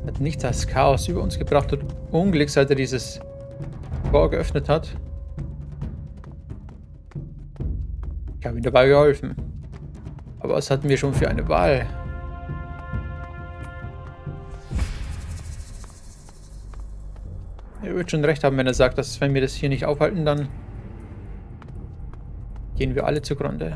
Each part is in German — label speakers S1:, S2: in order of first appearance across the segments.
S1: Hat nicht das Chaos über uns gebracht und Unglück, seit er dieses Tor geöffnet hat. Ich habe ihm dabei geholfen. Aber was hatten wir schon für eine Wahl? Er wird schon recht haben, wenn er sagt, dass wenn wir das hier nicht aufhalten, dann gehen wir alle zugrunde.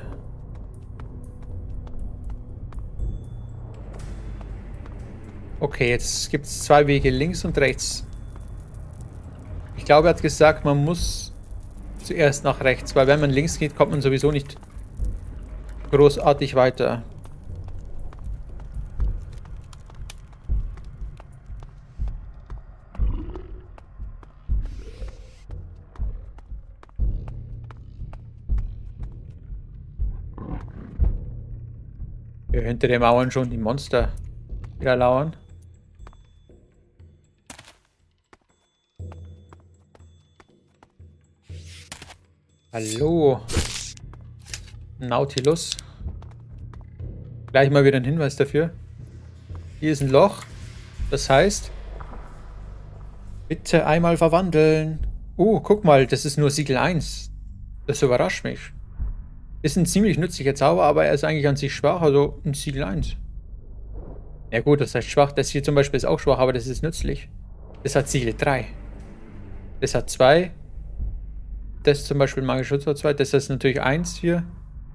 S1: Okay, jetzt gibt es zwei Wege, links und rechts. Ich glaube, er hat gesagt, man muss zuerst nach rechts, weil wenn man links geht, kommt man sowieso nicht großartig weiter. Hier hinter den Mauern schon die Monster wieder lauern. Hallo. Nautilus. Gleich mal wieder ein Hinweis dafür. Hier ist ein Loch. Das heißt, bitte einmal verwandeln. Oh, guck mal, das ist nur Siegel 1. Das überrascht mich. Ist ein ziemlich nützlicher Zauber, aber er ist eigentlich an sich schwach, also ein Siegel 1. Ja gut, das heißt schwach. Das hier zum Beispiel ist auch schwach, aber das ist nützlich. Das hat Siegel 3. Das hat 2. Das ist zum Beispiel magischer Schutz 2. Das ist natürlich 1 hier.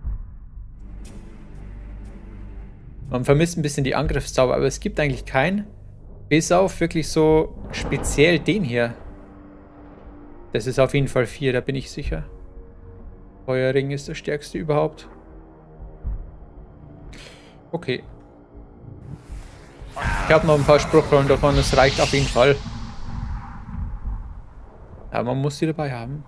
S1: Man vermisst ein bisschen die Angriffszauber, aber es gibt eigentlich keinen. Bis auf wirklich so speziell den hier. Das ist auf jeden Fall 4, da bin ich sicher. Feuerring ist der stärkste überhaupt. Okay. Ich habe noch ein paar Spruchrollen davon, das reicht auf jeden Fall. Aber man muss sie dabei haben.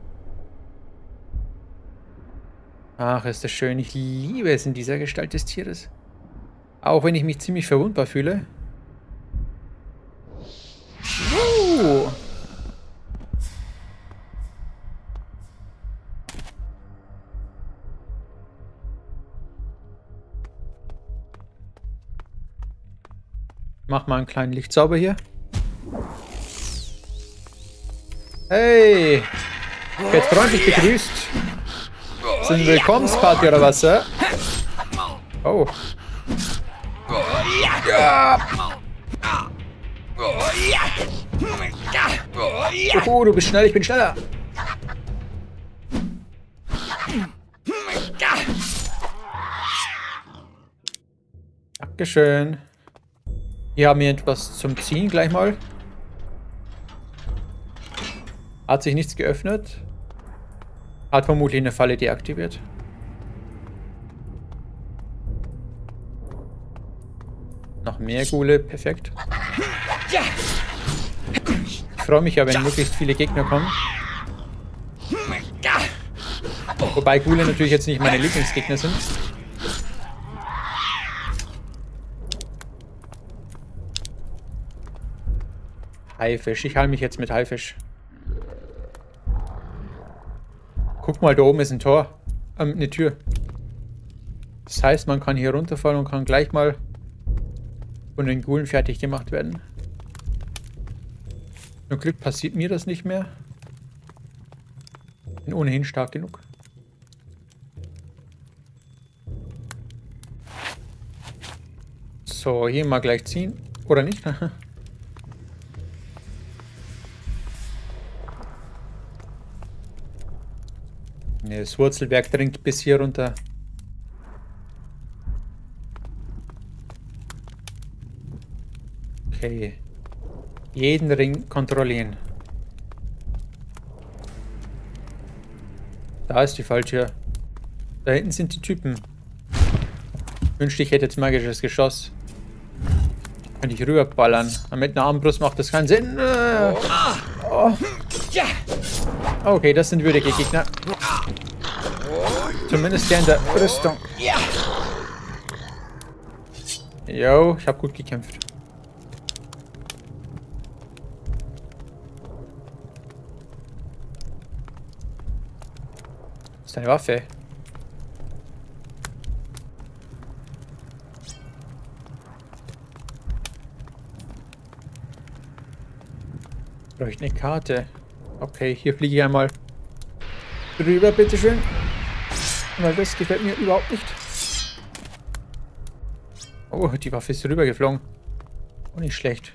S1: Ach, ist das schön. Ich liebe es in dieser Gestalt des Tieres. Auch wenn ich mich ziemlich verwundbar fühle. Mach mal einen kleinen Lichtzauber hier. Hey! Ich werde freundlich begrüßt. Ist eine Willkommensparty oder was, ja? Oh. Oh, du bist schnell, ich bin schneller. Dankeschön. Hier haben wir etwas zum Ziehen gleich mal. Hat sich nichts geöffnet. Hat vermutlich eine Falle deaktiviert. Noch mehr Ghule, perfekt. Ich freue mich ja, wenn möglichst viele Gegner kommen. Wobei Ghule natürlich jetzt nicht meine Lieblingsgegner sind. Haifisch, ich halte mich jetzt mit Haifisch. Guck mal, da oben ist ein Tor. Eine Tür. Das heißt, man kann hier runterfallen und kann gleich mal von den Ghoulen fertig gemacht werden. Zum Glück passiert mir das nicht mehr. Bin ohnehin stark genug. So, hier mal gleich ziehen. Oder nicht? Ne, das Wurzelwerk dringt bis hier runter. Okay. Jeden Ring kontrollieren. Da ist die falsche. Da hinten sind die Typen. Ich wünschte, ich hätte jetzt magisches Geschoss. Könnte ich rüberballern. Aber mit einer Armbrust macht das keinen Sinn. Oh. Okay, das sind würdige Gegner. Zumindest der in der Rüstung. Jo, ich habe gut gekämpft. Das ist eine Waffe. Bräuchte eine Karte. Okay, hier fliege ich einmal drüber, bitteschön. Weil das gefällt mir überhaupt nicht. Oh, die Waffe ist rübergeflogen. Oh, nicht schlecht.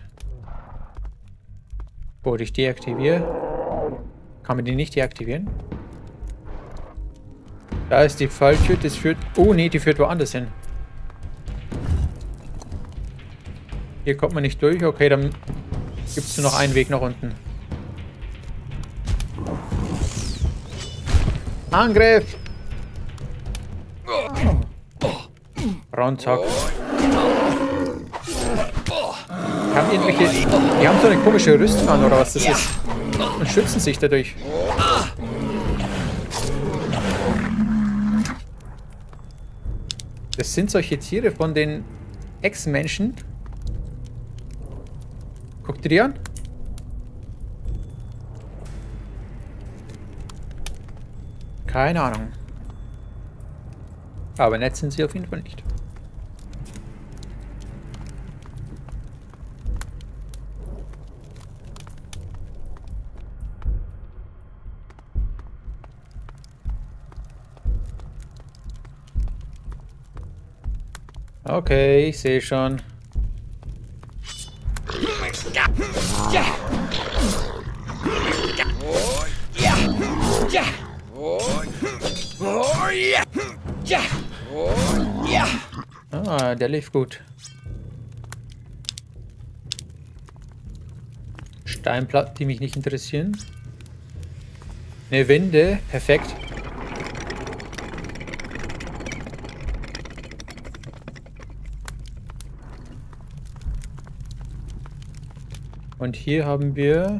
S1: Oh, ich deaktiviere. Kann man die nicht deaktivieren? Da ist die Falltür. Das führt... Oh, nee, die führt woanders hin. Hier kommt man nicht durch. Okay, dann gibt es nur noch einen Weg nach unten. Angriff! Roundhock. Die haben so eine komische Rüstung an, oder was das ist. Und schützen sich dadurch. Das sind solche Tiere von den Echsenmenschen. Guck dir die an. Keine Ahnung. Aber nett sind sie auf jeden Fall nicht. Okay, ich sehe schon. Ah, der lief gut. Steinplatten, die mich nicht interessieren. Eine Winde, perfekt. Und hier haben wir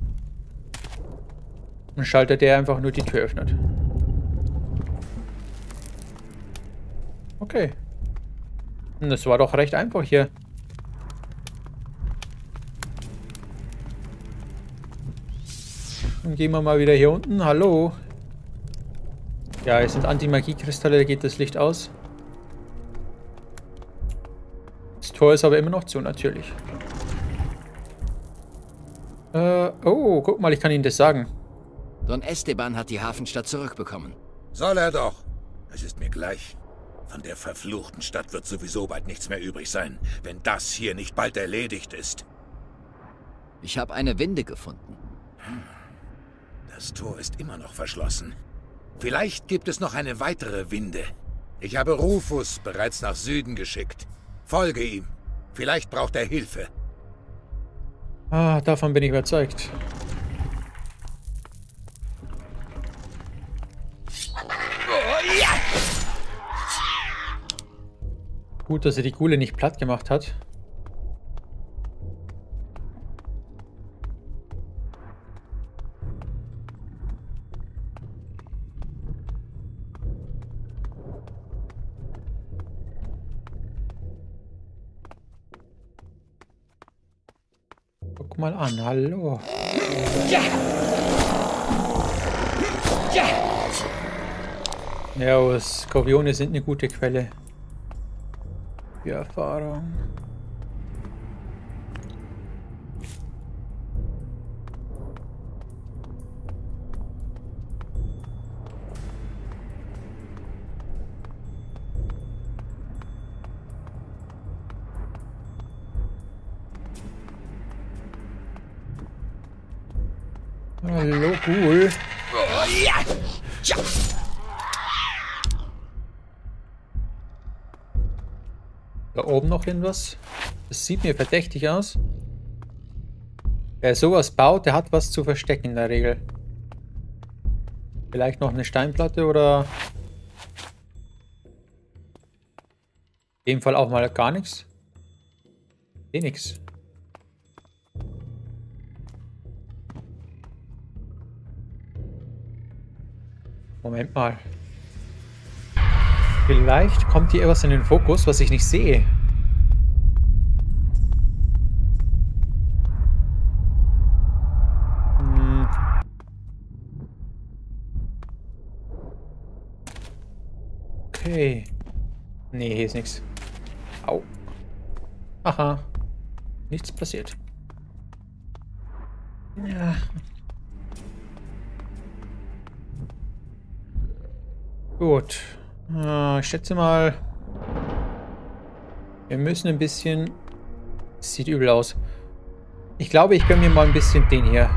S1: einen Schalter, der einfach nur die Tür öffnet. Okay. Und das war doch recht einfach hier. Dann gehen wir mal wieder hier unten. Hallo. Ja, es sind Anti-Magie-Kristalle, da geht das Licht aus. Das Tor ist aber immer noch zu, natürlich. Oh, guck mal, ich kann Ihnen das sagen.
S2: Don Esteban hat die Hafenstadt zurückbekommen.
S3: Soll er doch. Es ist mir gleich. Von der verfluchten Stadt wird sowieso bald nichts mehr übrig sein, wenn das hier nicht bald erledigt ist.
S2: Ich habe eine Winde gefunden.
S3: Das Tor ist immer noch verschlossen. Vielleicht gibt es noch eine weitere Winde. Ich habe Rufus bereits nach Süden geschickt. Folge ihm. Vielleicht braucht er Hilfe.
S1: Ah, davon bin ich überzeugt. Gut, dass er die Ghule nicht platt gemacht hat. Guck mal an, hallo. Ja, Skorpione sind eine gute Quelle für Erfahrung. Hallo, cool. Da oben noch irgendwas? Das sieht mir verdächtig aus. Wer sowas baut, der hat was zu verstecken in der Regel. Vielleicht noch eine Steinplatte oder... In dem Fall auch mal gar nichts. Eh nix. Moment mal. Vielleicht kommt hier etwas in den Fokus, was ich nicht sehe. Okay. Nee, hier ist nichts. Au. Aha. Nichts passiert. Ja. Gut. Ich schätze mal, wir müssen ein bisschen... Sieht übel aus. Ich glaube, ich gönne mir mal ein bisschen den hier.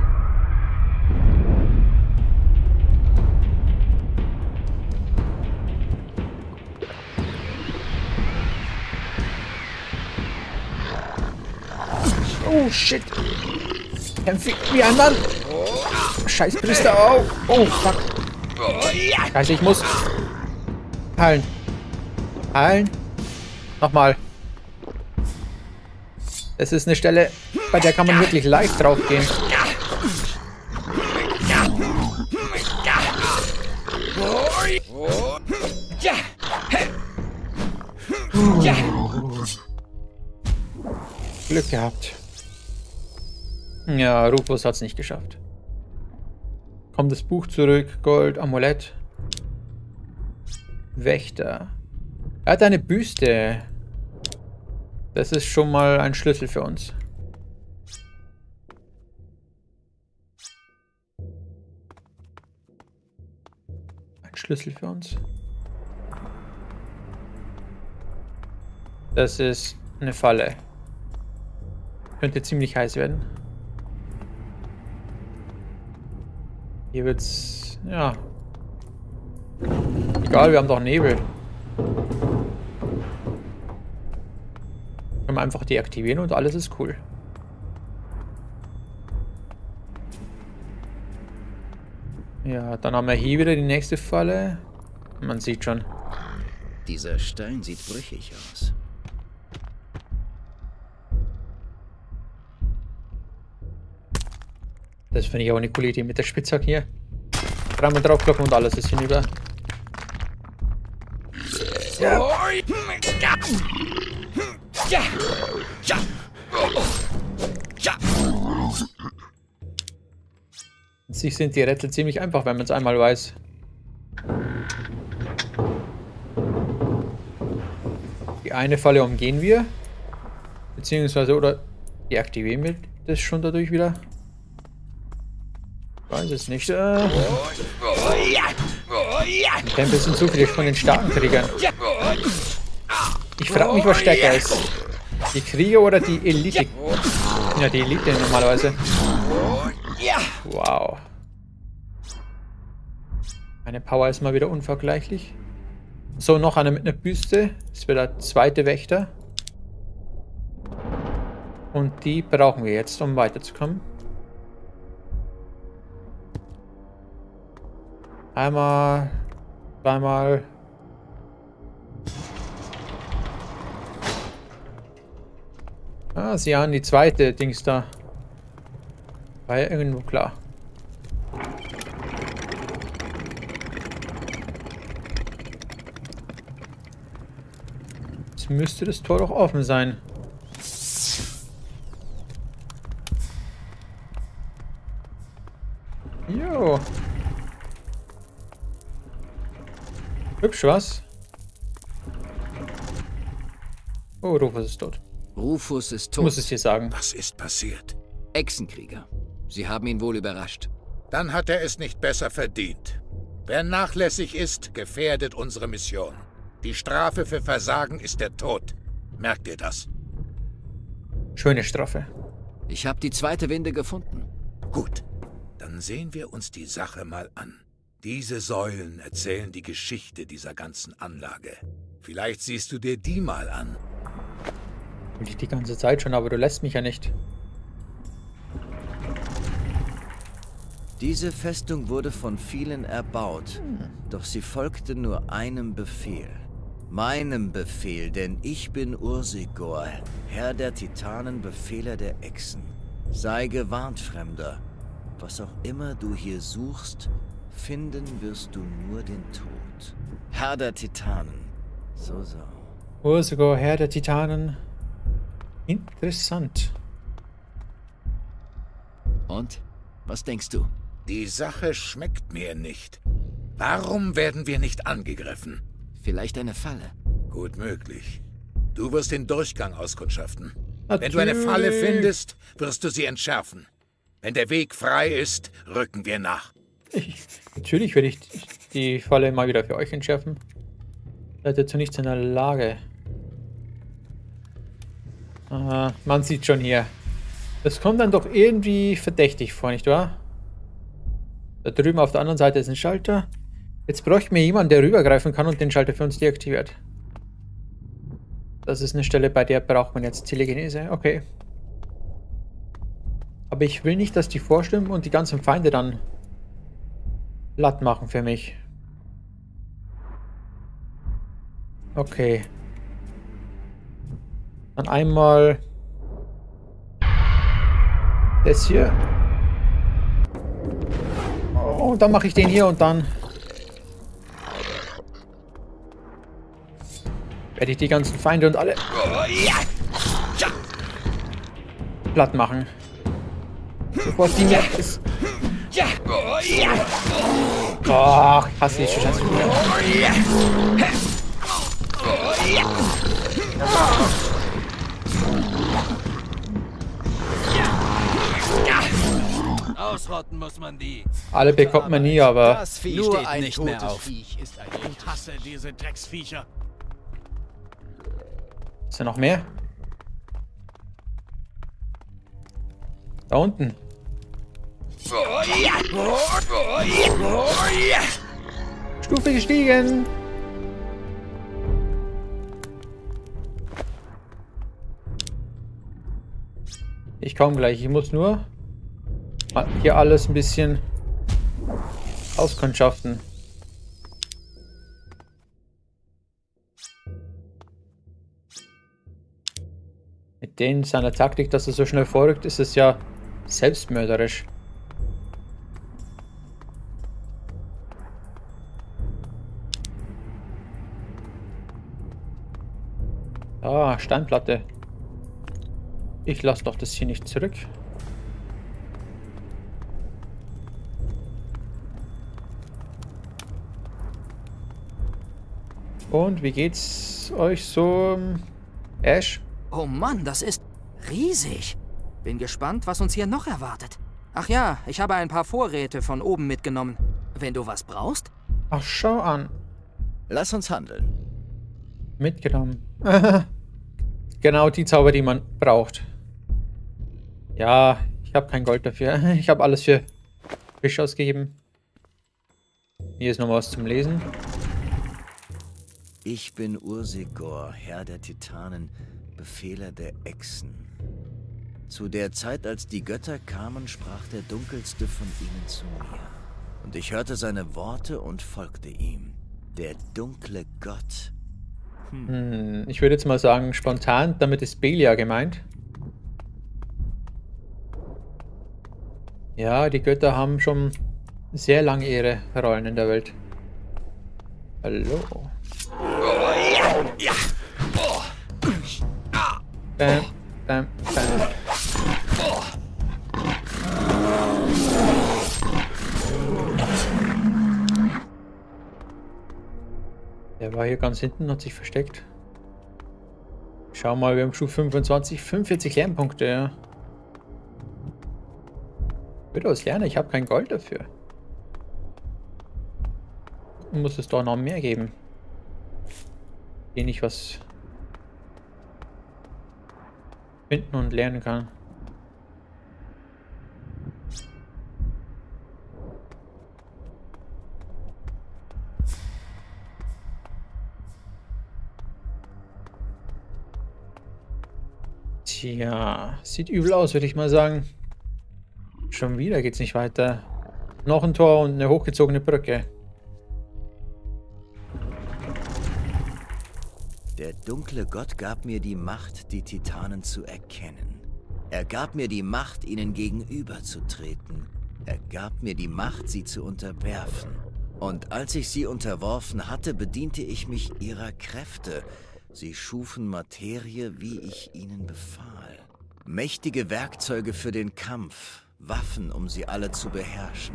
S1: Oh, shit. Kämpfe wie ein Mann. Scheiß Priester. Oh, oh, fuck. Scheiße, ich muss heilen. Heilen. Nochmal. Das ist eine Stelle, bei der kann man wirklich leicht drauf gehen. Glück gehabt. Ja, Rufus hat es nicht geschafft. Kommt das Buch zurück. Gold, Amulett. Wächter. Er hat eine Büste. Das ist schon mal ein Schlüssel für uns. Ein Schlüssel für uns. Das ist eine Falle. Könnte ziemlich heiß werden. Hier wird's... ja. Egal, wir haben doch Nebel. Können wir einfach deaktivieren und alles ist cool. Ja, dann haben wir hier wieder die nächste Falle. Man sieht schon.
S2: Dieser Stein sieht brüchig aus.
S1: Das finde ich auch eine coole Idee mit der Spitzhacke hier. Dreimal draufkloppen und alles ist hinüber. Ja. An sich sind die Rätsel ziemlich einfach, wenn man es einmal weiß. Die eine Falle umgehen wir. Beziehungsweise, oder deaktivieren wir das schon dadurch wieder? Ich weiß es nicht. Ein bisschen zu viele von den starken Kriegern. Ich frage mich, was stärker ist. Die Krieger oder die Elite? Ja, die Elite normalerweise. Wow. Meine Power ist mal wieder unvergleichlich. So, noch eine mit einer Büste. Das wird der zweite Wächter. Und die brauchen wir jetzt, um weiterzukommen. Einmal, zweimal. Ah, sie haben die zweite Dings da. War ja irgendwo klar. Jetzt müsste das Tor doch offen sein. Jo. Hübsch, was? Oh, Rufus ist tot.
S2: Rufus ist tot.
S1: Muss es dir sagen.
S3: Was ist passiert?
S2: Echsenkrieger. Sie haben ihn wohl überrascht.
S3: Dann hat er es nicht besser verdient. Wer nachlässig ist, gefährdet unsere Mission. Die Strafe für Versagen ist der Tod. Merkt ihr das?
S1: Schöne Strafe.
S2: Ich habe die zweite Winde gefunden.
S3: Gut, dann sehen wir uns die Sache mal an. Diese Säulen erzählen die Geschichte dieser ganzen Anlage. Vielleicht siehst du dir die mal an.
S1: Will ich die ganze Zeit schon, aber du lässt mich ja nicht.
S4: Diese Festung wurde von vielen erbaut, doch sie folgte nur einem Befehl. Meinem Befehl, denn ich bin Ursigor, Herr der Titanen, Befehler der Echsen. Sei gewarnt, Fremder. Was auch immer du hier suchst, finden wirst du nur den Tod. Herr der Titanen. So.
S1: Ursigor, Herr der Titanen. Interessant.
S2: Und? Was denkst du?
S3: Die Sache schmeckt mir nicht. Warum werden wir nicht angegriffen?
S2: Vielleicht eine Falle.
S3: Gut möglich. Du wirst den Durchgang auskundschaften.
S1: Natürlich.
S3: Wenn du eine Falle findest, wirst du sie entschärfen. Wenn der Weg frei ist, rücken wir nach.
S1: Natürlich werde ich die Falle mal wieder für euch entschärfen. Seid ihr zu nichts in der Lage. Man sieht schon hier. Das kommt dann doch irgendwie verdächtig vor, nicht wahr? Da drüben auf der anderen Seite ist ein Schalter. Jetzt bräuchte mir jemand, der rübergreifen kann und den Schalter für uns deaktiviert. Das ist eine Stelle, bei der braucht man jetzt Telekinese. Okay. Aber ich will nicht, dass die vorstürmen und die ganzen Feinde dann platt machen für mich. Okay. Dann einmal das hier. Oh, und dann mache ich den hier und dann werde ich die ganzen Feinde und alle platt machen. Bevor die mir ist. Oh, ich hasse die Scheiße.
S5: Ausrotten muss man die.
S1: Alle bekommt man nie, aber
S5: Das Vieh
S6: Nur
S5: steht
S6: ein
S5: nicht mehr
S6: totes
S5: auf.
S6: Viech ist ein Ich hasse diese Drecksviecher.
S1: ist da noch mehr? Da unten. Stufe gestiegen. Ich komme gleich. Ich muss nur mal hier alles ein bisschen auskundschaften. Mit denen seiner Taktik, dass er so schnell vorrückt, ist es ja selbstmörderisch. Ah, Steinplatte. Ich lasse doch das hier nicht zurück. Und wie geht's euch so, Ash?
S7: Oh Mann, das ist riesig. Bin gespannt, was uns hier noch erwartet. Ach ja, ich habe ein paar Vorräte von oben mitgenommen. Wenn du was brauchst?
S1: Ach, schau an.
S4: Lass uns handeln.
S1: Mitgenommen. Genau die Zauber, die man braucht. Ja, ich habe kein Gold dafür. Ich habe alles für Fisch ausgegeben. Hier ist noch was zum Lesen.
S4: Ich bin Ursegor, Herr der Titanen, Befehler der Echsen. Zu der Zeit, als die Götter kamen, sprach der Dunkelste von ihnen zu mir. Und ich hörte seine Worte und folgte ihm. Der dunkle Gott.
S1: Ich würde jetzt mal sagen, spontan, damit ist Belia gemeint. Ja, die Götter haben schon sehr lange ihre Rollen in der Welt. Hallo. Bam, bam, bam. Der war hier ganz hinten, hat sich versteckt. Schau mal, wir haben Stufe 25, 45 Lernpunkte, ja. Ich würde was lernen, ich habe kein Gold dafür. Muss es doch noch mehr geben. Den ich was finden und lernen kann. Tja, sieht übel aus, würde ich mal sagen. Schon wieder geht's nicht weiter. Noch ein Tor und eine hochgezogene Brücke.
S4: Der dunkle Gott gab mir die Macht, die Titanen zu erkennen. Er gab mir die Macht, ihnen gegenüberzutreten. Er gab mir die Macht, sie zu unterwerfen. Und als ich sie unterworfen hatte, bediente ich mich ihrer Kräfte. Sie schufen Materie, wie ich ihnen befahl. Mächtige Werkzeuge für den Kampf, Waffen, um sie alle zu beherrschen.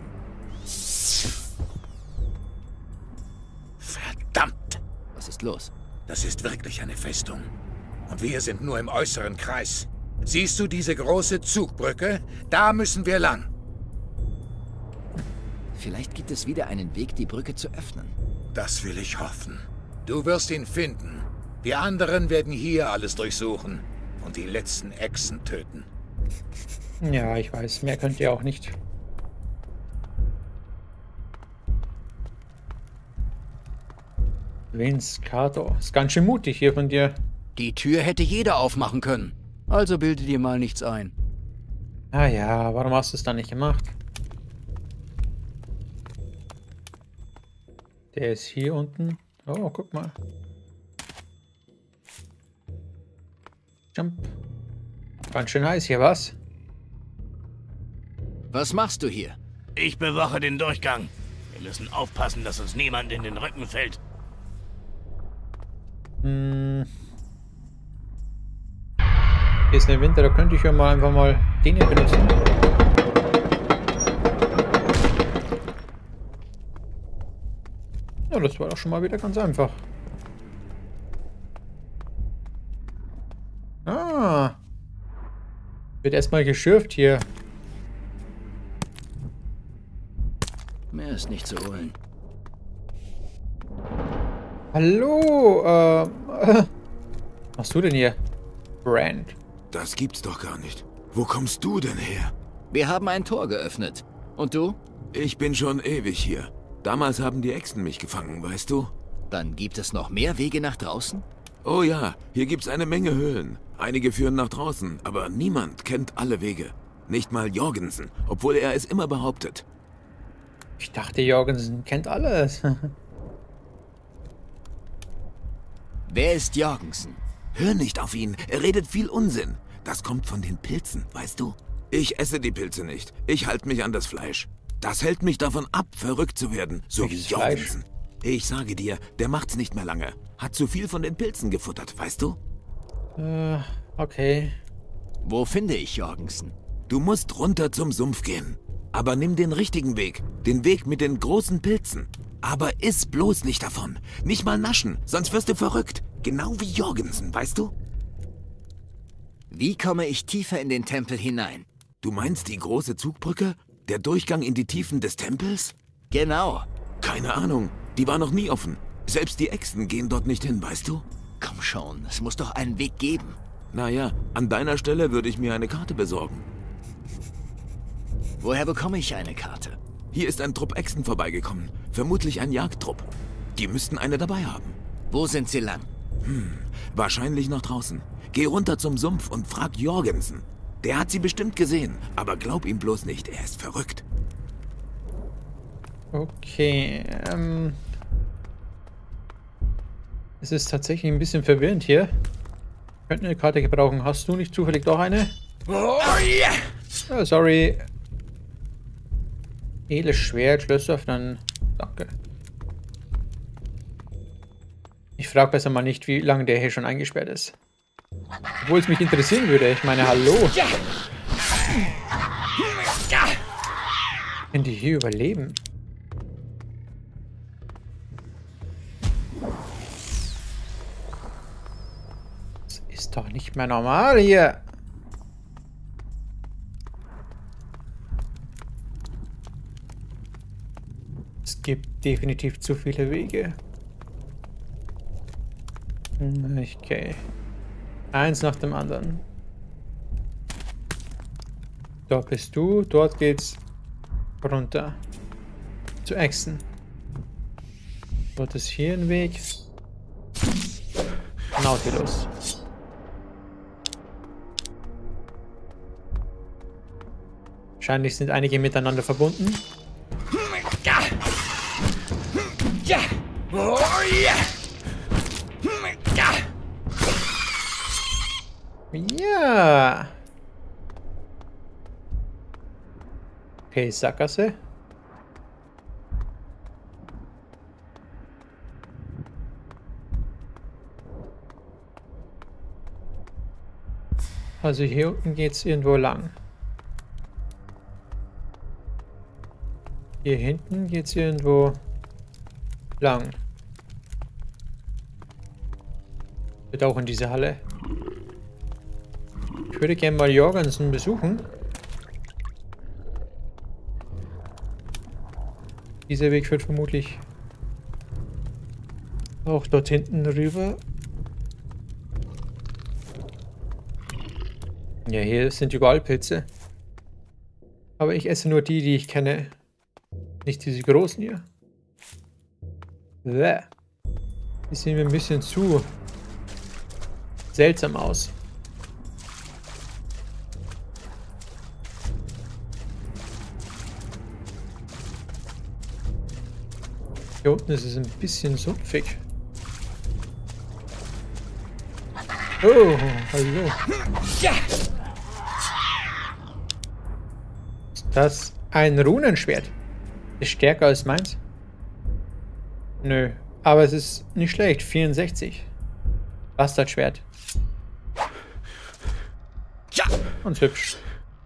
S3: Verdammt!
S2: Was ist los?
S3: Das ist wirklich eine Festung. Und wir sind nur im äußeren Kreis. Siehst du diese große Zugbrücke? Da müssen wir lang.
S2: Vielleicht gibt es wieder einen Weg, die Brücke zu öffnen.
S3: Das will ich hoffen. Du wirst ihn finden. Die anderen werden hier alles durchsuchen und die letzten Echsen töten.
S1: Ja, ich weiß. Mehr könnt ihr auch nicht. Vince Carter. Ist ganz schön mutig hier von dir.
S8: Die Tür hätte jeder aufmachen können. Also bilde dir mal nichts ein.
S1: Ah ja, warum hast du es dann nicht gemacht? Der ist hier unten. Oh, guck mal. Jump. Ganz schön heiß hier, was?
S2: Was machst du hier?
S6: Ich bewache den Durchgang. Wir müssen aufpassen, dass uns niemand in den Rücken fällt.
S1: Hier ist der Winter, da könnte ich ja mal einfach mal den hier benutzen. Ja, das war doch schon mal wieder ganz einfach. Ah. Wird erstmal geschürft hier.
S2: Mehr ist nicht zu holen.
S1: Hallo, was machst du denn hier? Brand.
S9: Das gibt's doch gar nicht. Wo kommst du denn her?
S2: Wir haben ein Tor geöffnet. Und du?
S9: Ich bin schon ewig hier. Damals haben die Echsen mich gefangen, weißt du?
S2: Dann gibt es noch mehr Wege nach draußen?
S9: Oh ja, hier gibt's eine Menge Höhlen. Einige führen nach draußen, aber niemand kennt alle Wege. Nicht mal Jorgensen, obwohl er es immer behauptet.
S1: Ich dachte, Jorgensen kennt alles.
S2: Wer ist Jorgensen?
S9: Hör nicht auf ihn, er redet viel Unsinn. Das kommt von den Pilzen, weißt du? Ich esse die Pilze nicht, ich halte mich an das Fleisch. Das hält mich davon ab, verrückt zu werden, so wie Jorgensen. Ich sage dir, der macht's nicht mehr lange. Hat zu viel von den Pilzen gefuttert, weißt du?
S1: Okay.
S2: Wo finde ich Jorgensen?
S9: Du musst runter zum Sumpf gehen. Aber nimm den richtigen Weg. Den Weg mit den großen Pilzen. Aber iss bloß nicht davon. Nicht mal naschen, sonst wirst du verrückt. Genau wie Jorgensen, weißt du?
S2: Wie komme ich tiefer in den Tempel hinein?
S9: Du meinst die große Zugbrücke? Der Durchgang in die Tiefen des Tempels?
S2: Genau.
S9: Keine Ahnung. Die war noch nie offen. Selbst die Echsen gehen dort nicht hin, weißt du?
S2: Komm schon, es muss doch einen Weg geben.
S9: Naja, an deiner Stelle würde ich mir eine Karte besorgen.
S2: Woher bekomme ich eine Karte?
S9: Hier ist ein Trupp Echsen vorbeigekommen. Vermutlich ein Jagdtrupp. Die müssten eine dabei haben.
S2: Wo sind sie lang?
S9: Wahrscheinlich nach draußen. Geh runter zum Sumpf und frag Jorgensen. Der hat sie bestimmt gesehen, aber glaub ihm bloß nicht, er ist verrückt.
S1: Okay, es ist tatsächlich ein bisschen verwirrend hier. Wir könnten eine Karte gebrauchen. Hast du nicht zufällig doch eine?
S3: Oh yeah!
S1: Oh, sorry. Edles Schwert, Schlösser öffnen. Danke. Ich frage besser mal nicht, wie lange der hier schon eingesperrt ist. Obwohl es mich interessieren würde. Ich meine, hallo. Können die hier überleben? Das ist doch nicht mehr normal hier. Es gibt definitiv zu viele Wege. Okay. Eins nach dem anderen. Dort bist du, dort geht's runter. Zu Echsen. Dort ist hier ein Weg. Nautilus. Wahrscheinlich sind einige miteinander verbunden. Ja. Okay, Sackgasse. Also hier unten geht es irgendwo lang. Hier hinten geht es irgendwo lang. Wird auch in diese Halle. Ich würde gerne mal Jorgensen besuchen. Dieser Weg führt vermutlich auch dort hinten rüber. Ja, hier sind überall Pilze. Aber ich esse nur die, die ich kenne. Nicht diese großen hier. Bäh. Die sehen mir ein bisschen zu seltsam aus. Hier unten ist es ein bisschen sumpfig. Oh, hallo. Ist das ein Runenschwert? Ist stärker als meins? Nö, aber es ist nicht schlecht. 64. Bastardschwert. Ganz hübsch.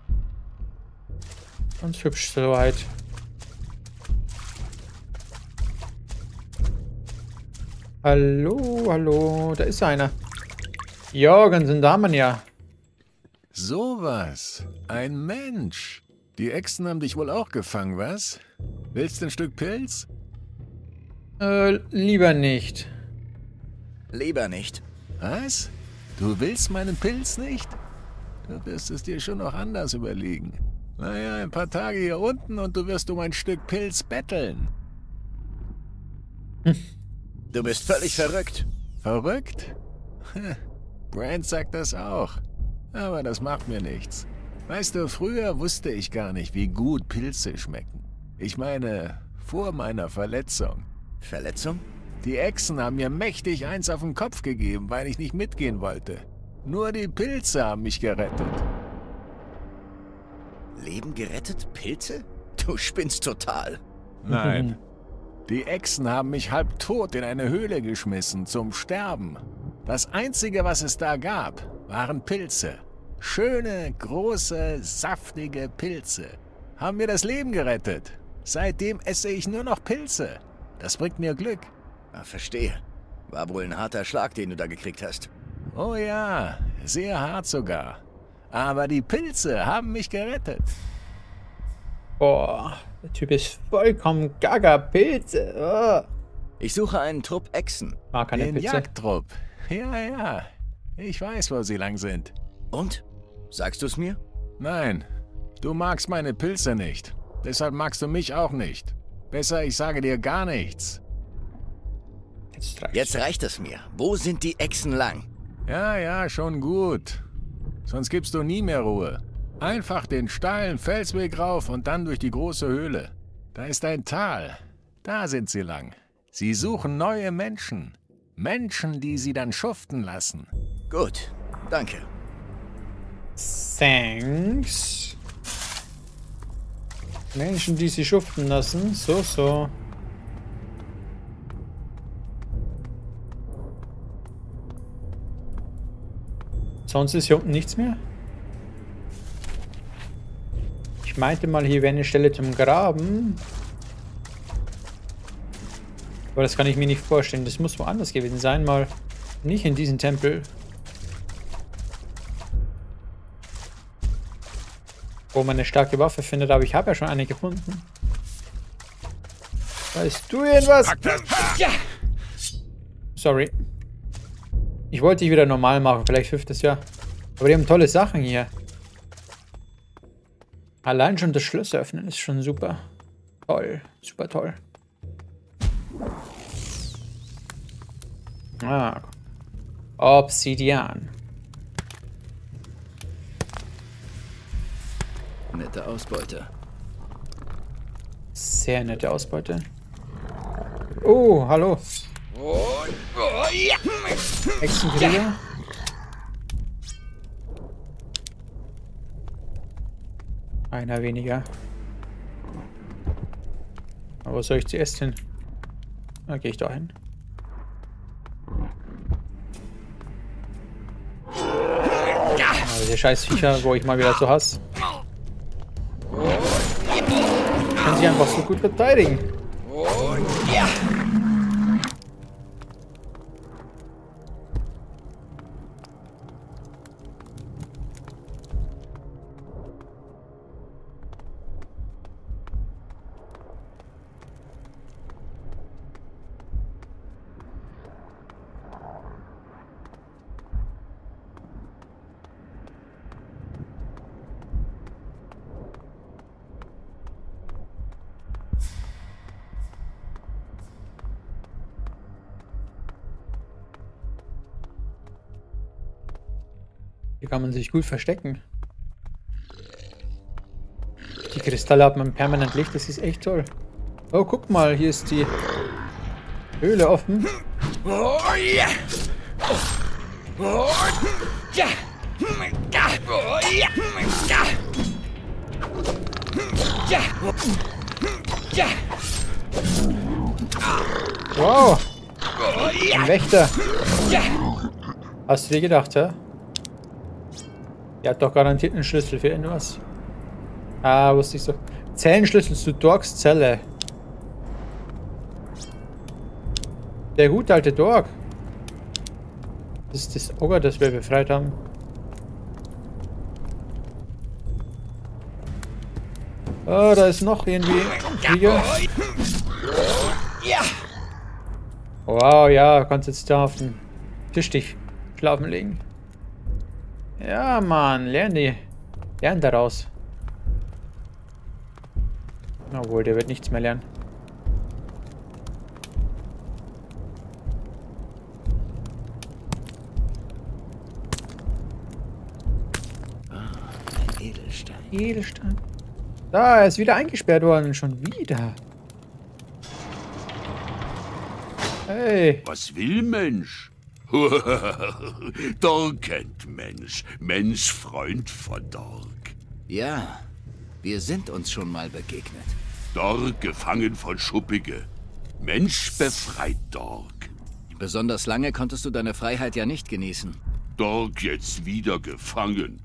S1: Ganz hübsch soweit. Hallo, hallo, da ist einer. Jorgensen, da haben wir ja.
S10: Sowas. Ein Mensch. Die Echsen haben dich wohl auch gefangen, was? Willst du ein Stück Pilz?
S1: Lieber nicht.
S4: Lieber nicht.
S10: Was? Du willst meinen Pilz nicht? Du wirst es dir schon noch anders überlegen. Naja, ein paar Tage hier unten und du wirst um ein Stück Pilz betteln.
S4: Du bist völlig verrückt.
S10: Verrückt? Brand sagt das auch. Aber das macht mir nichts. Weißt du, früher wusste ich gar nicht, wie gut Pilze schmecken. Ich meine, vor meiner Verletzung.
S4: Verletzung?
S10: Die Echsen haben mir mächtig eins auf den Kopf gegeben, weil ich nicht mitgehen wollte. Nur die Pilze haben mich gerettet.
S4: Leben gerettet? Pilze? Du spinnst total.
S10: Nein. Die Echsen haben mich halbtot in eine Höhle geschmissen, zum Sterben. Das Einzige, was es da gab, waren Pilze. Schöne, große, saftige Pilze. Haben mir das Leben gerettet. Seitdem esse ich nur noch Pilze. Das bringt mir Glück.
S4: Ah, verstehe. War wohl ein harter Schlag, den du da gekriegt hast.
S10: Oh ja, sehr hart sogar. Aber die Pilze haben mich gerettet.
S1: Boah, der Typ ist vollkommen gaga. Pilze. Oh.
S4: Ich suche einen Trupp Echsen.
S1: Mag keine
S10: Den
S1: Pilze.
S10: Jagdtrupp. Ja. Ich weiß, wo sie lang sind.
S4: Und? Sagst du es mir?
S10: Nein, du magst meine Pilze nicht. Deshalb magst du mich auch nicht. Besser, ich sage dir gar nichts.
S4: Jetzt reicht es mir. Wo sind die Echsen lang?
S10: Ja, schon gut. Sonst gibst du nie mehr Ruhe. Einfach den steilen Felsweg rauf und dann durch die große Höhle. Da ist ein Tal. Da sind sie lang. Sie suchen neue Menschen. Menschen, die sie dann schuften lassen.
S4: Gut, danke.
S1: Thanks. Menschen, die sie schuften lassen. So. Sonst ist hier unten nichts mehr. Ich meinte mal, hier wäre eine Stelle zum Graben. Aber das kann ich mir nicht vorstellen. Das muss woanders gewesen sein. Mal nicht in diesem Tempel. Wo man eine starke Waffe findet. Aber ich habe ja schon eine gefunden. Weißt du irgendwas? Sorry. Ich wollte dich wieder normal machen. Vielleicht hilft das ja. Aber die haben tolle Sachen hier. Allein schon das Schloss öffnen ist schon super. Toll. Super toll. Ah. Obsidian.
S4: Nette Ausbeute.
S1: Sehr nette Ausbeute. Oh, hallo. Hexenkrieger. Einer weniger. Aber wo soll ich zuerst hin? Da gehe ich da hin. Also die scheiß Viecher, wo ich mal wieder so hasse. Kann sich einfach so gut verteidigen. Hier kann man sich gut verstecken. Die Kristalle hat man permanent Licht, das ist echt toll. Oh, guck mal, hier ist die Höhle offen. Wow! Ein Wächter! Hast du dir gedacht, hä? Der hat doch garantiert einen Schlüssel für irgendwas. Ah, wusste ich so. Zellenschlüssel zu Dorks Zelle. Der gute alte Dork. Das ist das Ogre, das wir befreit haben. Oh, da ist noch irgendwie ein Krieger. Wow, ja, kannst jetzt da auf den Tischstich schlafen legen. Ja, Mann, lern daraus. Obwohl, der wird nichts mehr lernen.
S4: Ein Edelstein.
S1: Edelstein. Da, er ist wieder eingesperrt worden. Schon wieder. Hey.
S11: Was will Mensch? Dork kennt Mensch. Mensch Freund von Dork.
S4: Ja, wir sind uns schon mal begegnet.
S11: Dork gefangen von Schuppige. Mensch befreit Dork.
S4: Besonders lange konntest du deine Freiheit ja nicht genießen.
S11: Dork jetzt wieder gefangen.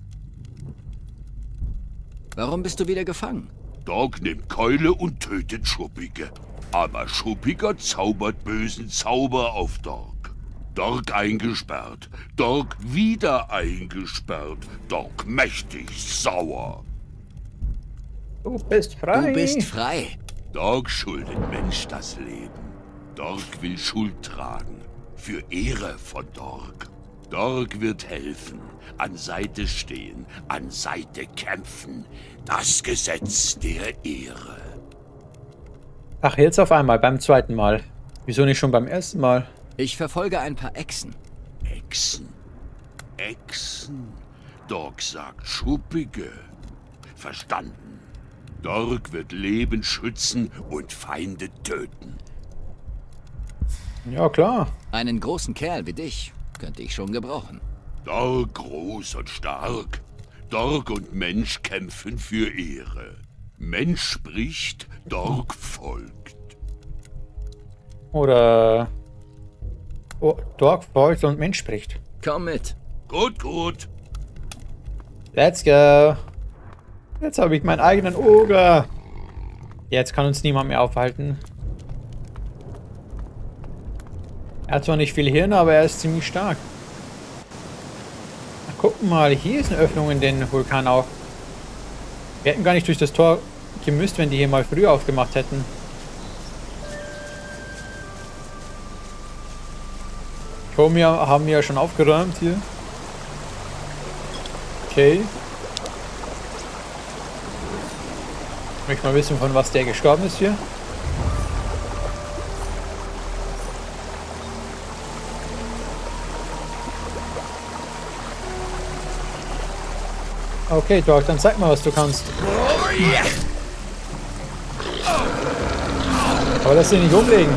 S4: Warum bist du wieder gefangen?
S11: Dork nimmt Keule und tötet Schuppige. Aber Schuppiger zaubert bösen Zauber auf Dork. Dork eingesperrt. Dork wieder eingesperrt. Dork mächtig sauer.
S1: Du bist frei.
S4: Du bist frei.
S11: Dork schuldet Mensch das Leben. Dork will Schuld tragen. Für Ehre von Dork. Dork wird helfen, an Seite stehen, an Seite kämpfen. Das Gesetz der Ehre.
S1: Ach, jetzt auf einmal, beim zweiten Mal. Wieso nicht schon beim ersten Mal?
S4: Ich verfolge ein paar Echsen.
S11: Echsen? Echsen? Dork sagt Schuppige. Verstanden. Dork wird Leben schützen und Feinde töten.
S1: Ja, klar.
S4: Einen großen Kerl wie dich könnte ich schon gebrauchen.
S11: Dork groß und stark. Dork und Mensch kämpfen für Ehre. Mensch spricht, Dork folgt.
S1: Oder... Oh, Dork folgt und Mensch spricht.
S4: Komm mit.
S11: Gut, gut.
S1: Let's go. Jetzt habe ich meinen eigenen Ogre. Jetzt kann uns niemand mehr aufhalten. Er hat zwar nicht viel Hirn, aber er ist ziemlich stark. Ach, guck mal, hier ist eine Öffnung in den Vulkan auch. Wir hätten gar nicht durch das Tor gemüsst, wenn die hier mal früher aufgemacht hätten. Wir haben ja schon aufgeräumt hier. Okay. Ich möchte mal wissen, von was der gestorben ist hier. Okay, Dork, dann zeig mal, was du kannst. Aber lass dich nicht umlegen.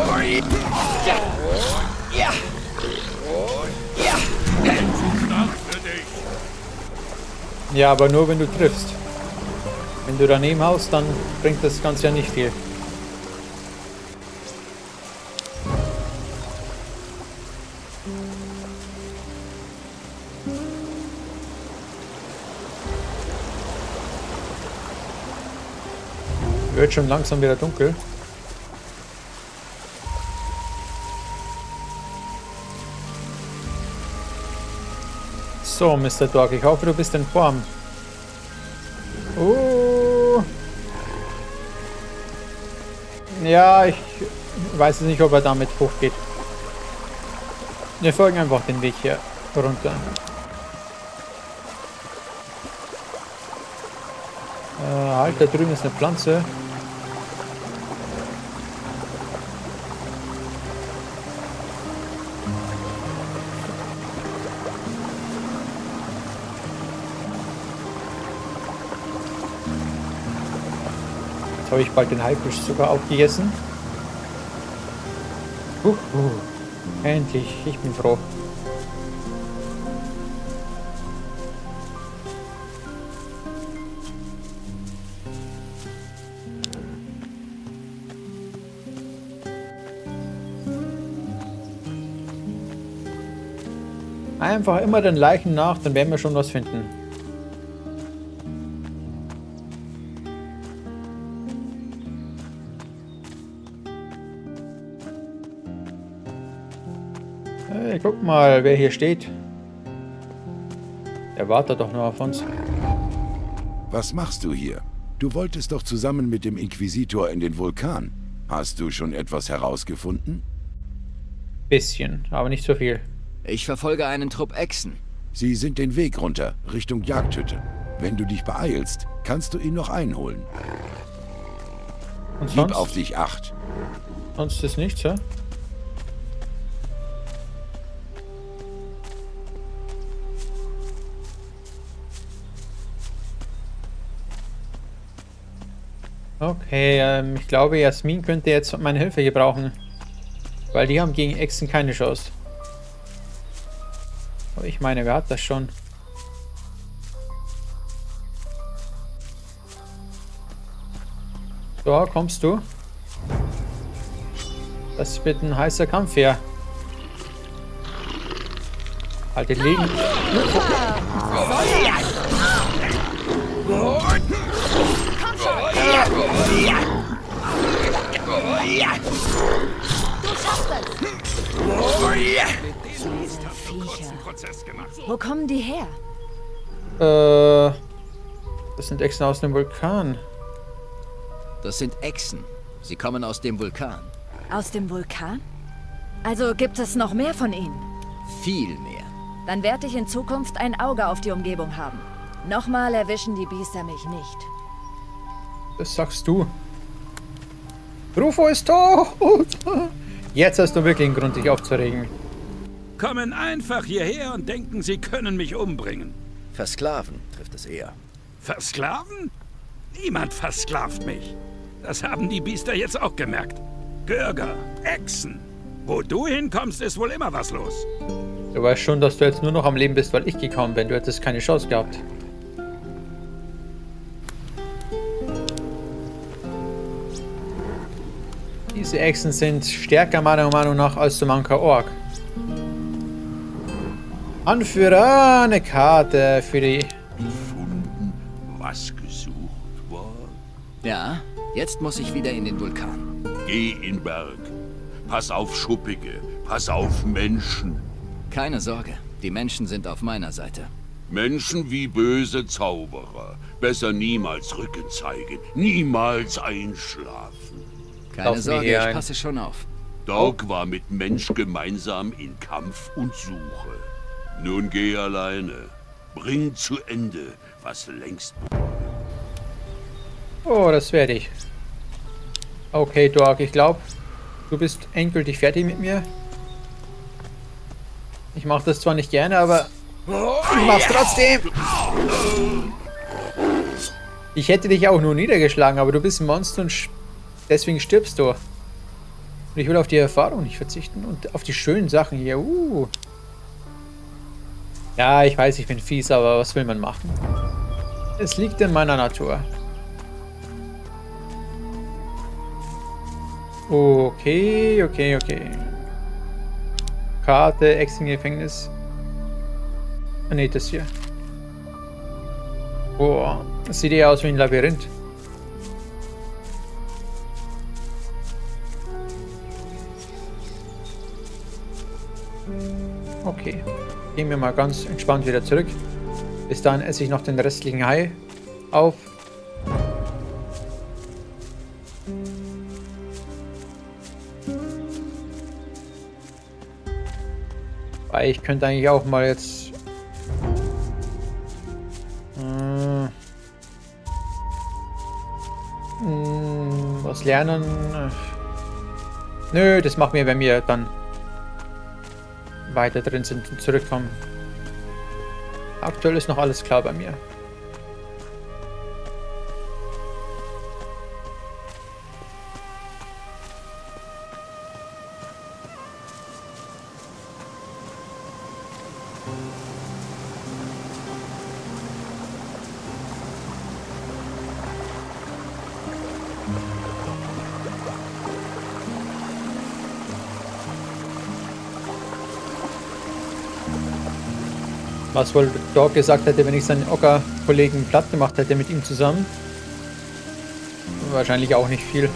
S1: Ja, aber nur wenn du triffst. Wenn du daneben haust, dann bringt das Ganze ja nicht viel. Wird schon langsam wieder dunkel. So, Mr. Dork, ich hoffe, du bist in Form. Ja, ich weiß nicht, ob er damit hochgeht. Wir folgen einfach den Weg hier runter. Halt, da drüben ist eine Pflanze. Jetzt habe ich bald den Haifisch sogar aufgegessen. Endlich, ich bin froh. Einfach immer den Leichen nach, dann werden wir schon was finden. Hey, guck mal, wer hier steht. Der wartet doch nur auf uns.
S12: Was machst du hier? Du wolltest doch zusammen mit dem Inquisitor in den Vulkan. Hast du schon etwas herausgefunden?
S1: Bisschen, aber nicht so viel.
S4: Ich verfolge einen Trupp Echsen.
S12: Sie sind den Weg runter, Richtung Jagdhütte. Wenn du dich beeilst, kannst du ihn noch einholen.
S1: Und
S12: Gib
S1: sonst?
S12: auf dich Acht.
S1: Sonst ist nichts, ja? Okay, ich glaube, Jasmin könnte jetzt meine Hilfe gebrauchen. Weil die haben gegen Echsen keine Chance. Aber ich meine, wer hat das schon? So, kommst du? Das wird ein heißer Kampf hier. Halt den liegen.
S13: Wo kommen die her?
S1: Das sind Echsen aus dem Vulkan.
S4: Das sind Echsen. Sie kommen aus dem Vulkan.
S13: Aus dem Vulkan? Also gibt es noch mehr von ihnen?
S4: Viel mehr.
S13: Dann werde ich in Zukunft ein Auge auf die Umgebung haben. Nochmal erwischen die Biester mich nicht.
S1: Das sagst du. Rufo ist tot! Jetzt hast du wirklich einen Grund, dich aufzuregen.
S14: Kommen einfach hierher und denken, sie können mich umbringen.
S4: Versklaven trifft es eher.
S14: Versklaven? Niemand versklavt mich. Das haben die Biester jetzt auch gemerkt. Bürger, Echsen. Wo du hinkommst, ist wohl immer was los.
S1: Du weißt schon, dass du jetzt nur noch am Leben bist, weil ich gekommen bin. Du hättest keine Chance gehabt. Diese Echsen sind stärker meiner Meinung nach als so mancher Ork. Anführer, eine Karte für die...
S11: Gefunden, was gesucht war?
S4: Ja, jetzt muss ich wieder in den Vulkan.
S11: Geh in Berg. Pass auf Schuppige, pass auf Menschen.
S4: Keine Sorge, die Menschen sind auf meiner Seite.
S11: Menschen wie böse Zauberer. Besser niemals Rücken zeigen, niemals einschlafen.
S4: Keine Sorge, ich passe schon auf.
S11: Dork war mit Mensch gemeinsam in Kampf und Suche. Nun geh alleine. Bring zu Ende, was längst begonnen.
S1: Oh, das werde ich. Okay, Dork, ich glaube, du bist endgültig fertig mit mir. Ich mache das zwar nicht gerne, aber ich mach's trotzdem. Ich hätte dich auch nur niedergeschlagen, aber du bist ein Monster und deswegen stirbst du. Und ich will auf die Erfahrung nicht verzichten und auf die schönen Sachen hier. Ja, ich weiß, ich bin fies, aber was will man machen? Es liegt in meiner Natur. Okay. Karte, Echsengefängnis. Ah, ne, das hier. Boah, das sieht eher aus wie ein Labyrinth. Okay, gehen wir mal ganz entspannt wieder zurück. Bis dahin esse ich noch den restlichen Hai auf. Weil ich könnte eigentlich auch mal jetzt was lernen. Nö, das machen wir, wenn wir dann weiter drin sind und zurückkommen. Aktuell ist noch alles klar bei mir. Was wohl Dog gesagt hätte, wenn ich seinen Ocker-Kollegen platt gemacht hätte mit ihm zusammen? Wahrscheinlich auch nicht viel.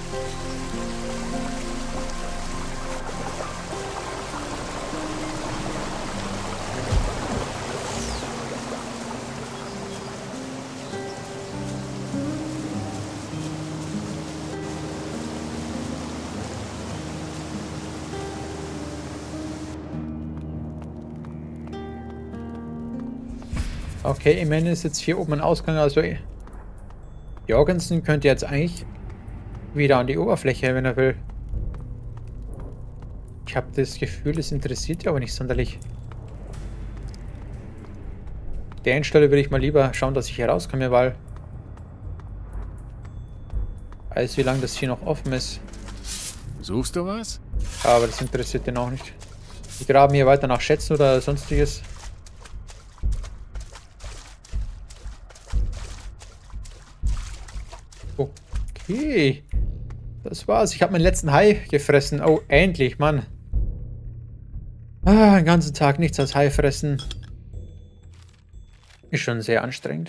S1: Okay, immerhin ist jetzt hier oben ein Ausgang, also Jorgensen könnte jetzt eigentlich wieder an die Oberfläche, wenn er will. Ich habe das Gefühl, es interessiert ihn aber nicht sonderlich. An der Stelle würde ich mal lieber schauen, dass ich hier rauskomme, weil ich weiß, wie lange das hier noch offen ist.
S10: Suchst du was?
S1: Aber das interessiert den auch nicht. Die graben hier weiter nach Schätzen oder sonstiges. Okay, das war's. Ich habe meinen letzten Hai gefressen. Oh, endlich, Mann. Den ganzen Tag nichts als Hai fressen. Ist schon sehr anstrengend.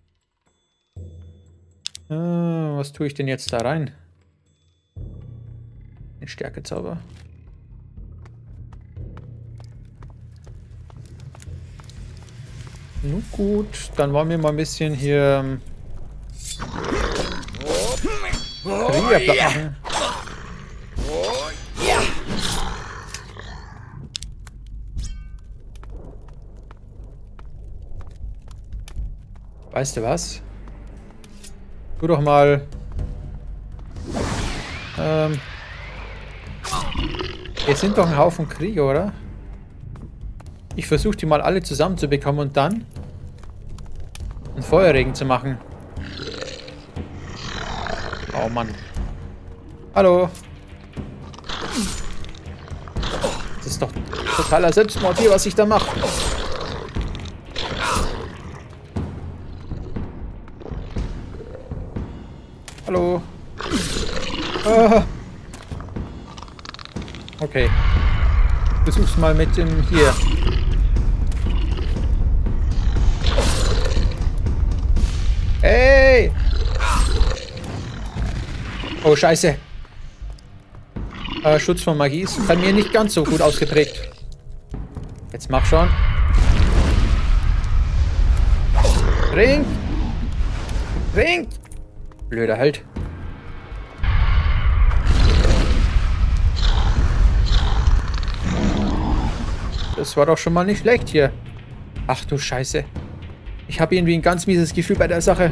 S1: Was tue ich denn jetzt da rein? Den Stärkezauber. Nun gut, dann wollen wir mal ein bisschen hier Krieger platt machen. Weißt du was? Tu doch mal wir sind doch ein Haufen Krieger, oder? Ich versuche die mal alle zusammenzubekommen und dann einen Feuerregen zu machen. Oh Mann. Hallo. Das ist doch totaler Selbstmord hier, was ich da mache. Hallo. Okay. Versuch's mal mit dem hier. Hey! Oh, scheiße. Schutz von Magie ist bei mir nicht ganz so gut ausgeprägt. Jetzt mach schon. Ring! Ring! Blöder Halt. Das war doch schon mal nicht schlecht hier. Ach du Scheiße. Ich habe irgendwie ein ganz mieses Gefühl bei der Sache.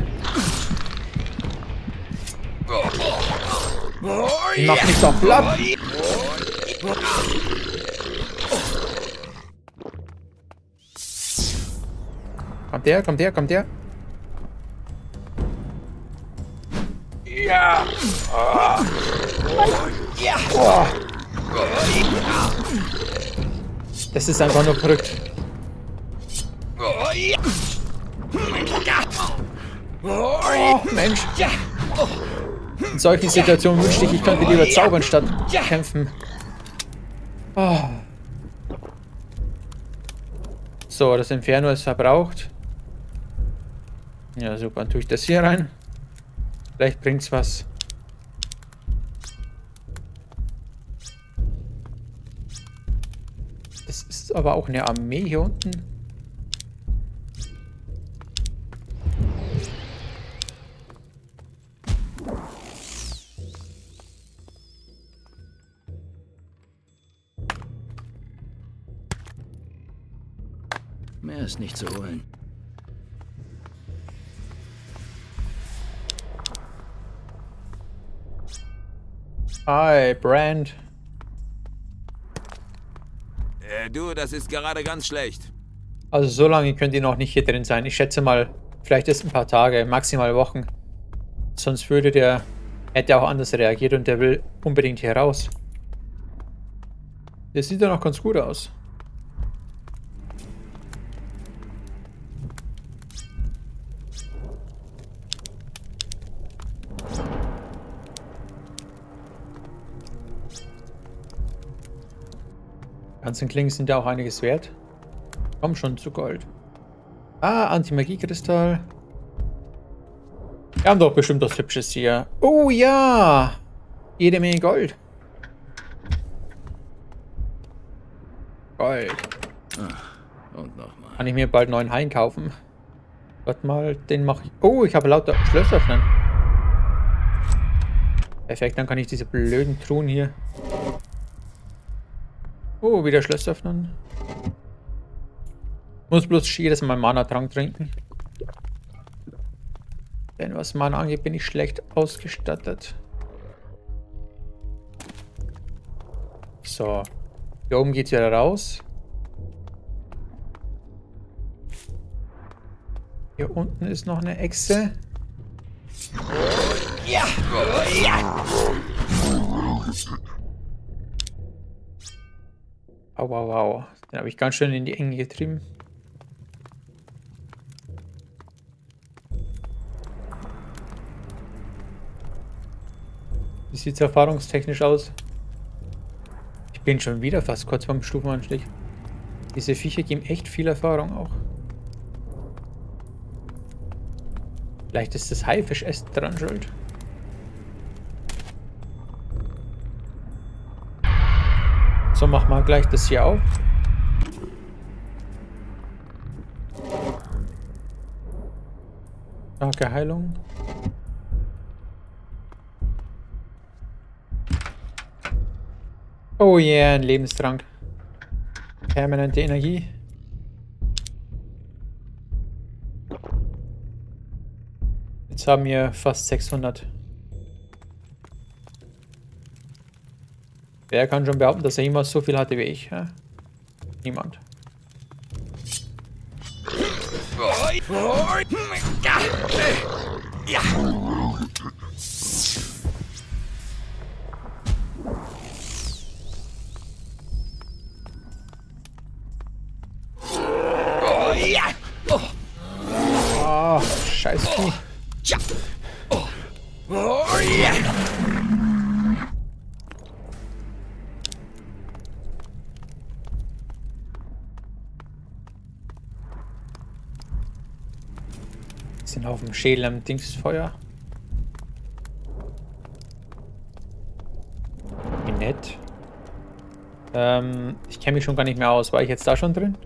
S1: Ich mach mich doch platt. Kommt der, kommt der, kommt der.
S5: Ja.
S1: Oh. Das ist einfach nur verrückt. Oh, Mensch. In solchen Situationen wünschte ich könnte lieber zaubern statt kämpfen. Oh. So, das Inferno ist verbraucht. Ja, super. Dann tue ich das hier rein. Vielleicht bringt's was. Das ist aber auch eine Armee hier unten.
S4: Mehr ist nicht zu holen.
S1: Hi, Brand.
S9: Du, das ist gerade ganz schlecht.
S1: Also so lange könnt ihr noch nicht hier drin sein. Ich schätze mal, vielleicht ist ein paar Tage, maximal Wochen. Sonst hätte er auch anders reagiert und der will unbedingt hier raus. Der sieht ja noch ganz gut aus. Die ganzen Klingen sind ja auch einiges wert. Komm schon zu Gold. Ah, Anti-Magie-Kristall. Wir haben doch bestimmt was Hübsches hier. Oh ja! Jede Menge Gold. Gold.
S4: Und nochmal.
S1: Kann ich mir bald einen neuen Hain kaufen? Warte mal, den mache ich... Oh, ich habe lauter Schlösser öffnen. Perfekt, dann kann ich diese blöden Truhen hier... Oh, wieder Schlösser öffnen. Muss bloß jedes Mal Mana-Trank trinken. Denn was Mana angeht, bin ich schlecht ausgestattet. So. Hier oben geht's wieder raus. Hier unten ist noch eine Echse.
S5: Ja! Ja!
S1: Au, au, au. Den habe ich ganz schön in die Enge getrieben. Wie sieht es erfahrungstechnisch aus? Ich bin schon wieder fast kurz vorm Stufenanstieg. Diese Viecher geben echt viel Erfahrung auch. Vielleicht ist das Haifischessen dran schuld. So, mach mal gleich das hier auf. Starke Heilung. Oh yeah, ein Lebenstrank. Permanente Energie. Jetzt haben wir fast 600. Wer kann schon behaupten, dass er jemals so viel hatte wie ich? Ja? Niemand.
S5: Ja!
S1: Oh, scheiß Vieh. Sind auf dem Schädel am Dingsfeuer. Wie nett. Ich kenne mich schon gar nicht mehr aus. War ich jetzt da schon drin?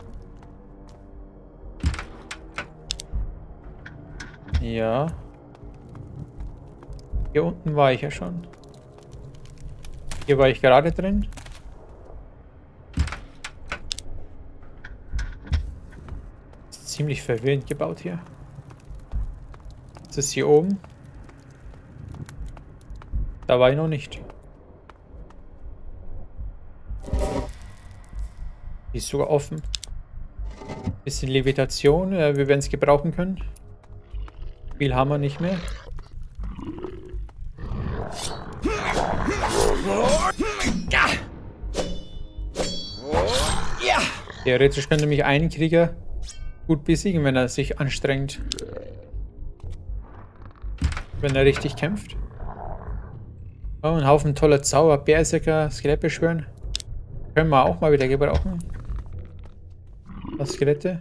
S1: Ja. Hier unten war ich ja schon. Hier war ich gerade drin. Ist ziemlich verwirrend gebaut hier. Das ist hier oben. Da war ich noch nicht. Die ist sogar offen. Bisschen Levitation. Wir werden es gebrauchen können. Viel haben wir nicht mehr. Theoretisch könnte mich ein Krieger gut besiegen, wenn er sich anstrengt. Wenn er richtig kämpft. Oh, ein Haufen toller Zauber, Berserker, Skelettbeschwören. Können wir auch mal wieder gebrauchen. Was Skelette?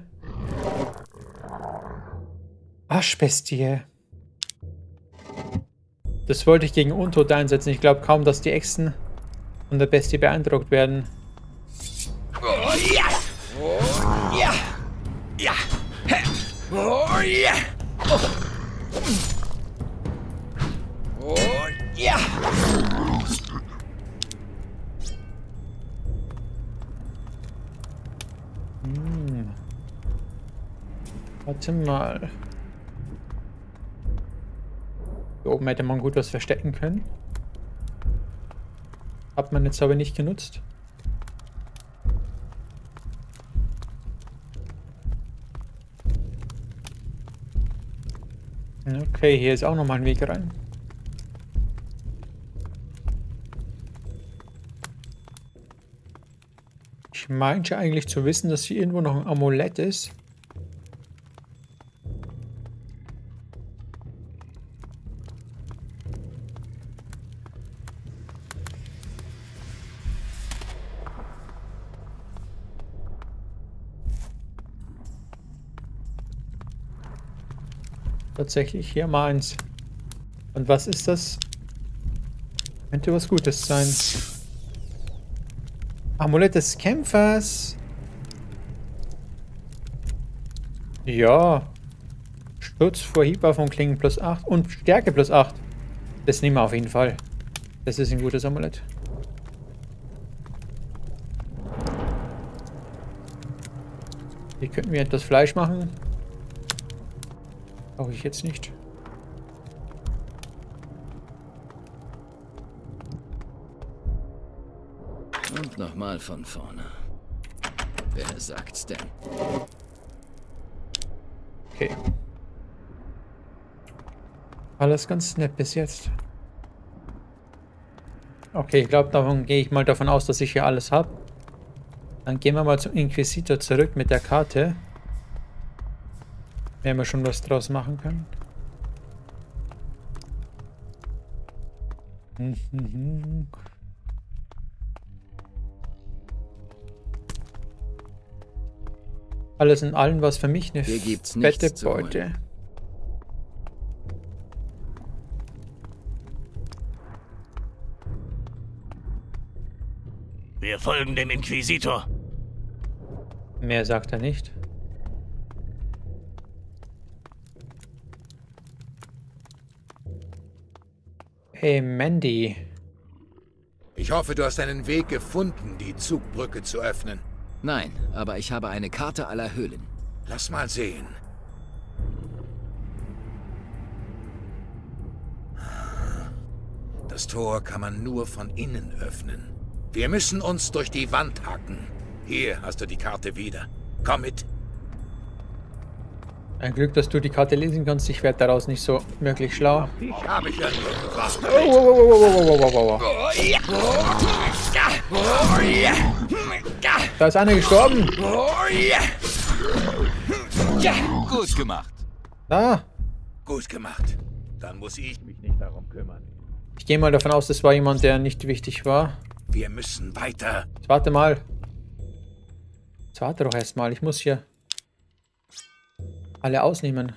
S1: Aschbestie. Das wollte ich gegen Untot einsetzen. Ich glaube kaum, dass die Echsen von der Bestie beeindruckt werden. Warte mal. Hier oben hätte man gut was verstecken können. Hat man jetzt aber nicht genutzt. Okay, hier ist auch nochmal ein Weg rein. Ich meinte eigentlich zu wissen, dass hier irgendwo noch ein Amulett ist. Tatsächlich hier mal eins. Und was ist das? Könnte was Gutes sein. Amulett des Kämpfers. Ja. Schutz vor Hiebwaffen Klingen plus 8 und Stärke plus 8. Das nehmen wir auf jeden Fall. Das ist ein gutes Amulett. Hier könnten wir etwas Fleisch machen. Brauche ich jetzt nicht.
S4: Und nochmal von vorne. Wer sagt's denn?
S1: Okay. Alles ganz nett bis jetzt. Okay, ich glaube, davon gehe ich mal davon aus, dass ich hier alles habe. Dann gehen wir mal zum Inquisitor zurück mit der Karte. Werden wir schon was draus machen können. Alles in allem was für mich eine fette Beute.
S6: Wir folgen dem Inquisitor.
S1: Mehr sagt er nicht. Hey Mandy.
S3: Ich hoffe, du hast einen Weg gefunden, die Zugbrücke zu öffnen.
S4: Nein, aber ich habe eine Karte aller Höhlen.
S3: Lass mal sehen. Das Tor kann man nur von innen öffnen. Wir müssen uns durch die Wand hacken. Hier hast du die Karte wieder. Komm mit.
S1: Ein Glück, dass du die Karte lesen kannst. Ich werde daraus nicht so wirklich schlau.
S3: Ich habe ja nur gebracht.
S1: Da ist einer gestorben.
S11: Gut gemacht.
S1: Ah.
S3: Gut gemacht. Dann muss ich mich nicht darum kümmern.
S1: Ich gehe mal davon aus, das war jemand, der nicht wichtig war.
S3: Wir müssen weiter.
S1: Jetzt warte mal. Jetzt warte doch erstmal. Ich muss hier alle ausnehmen.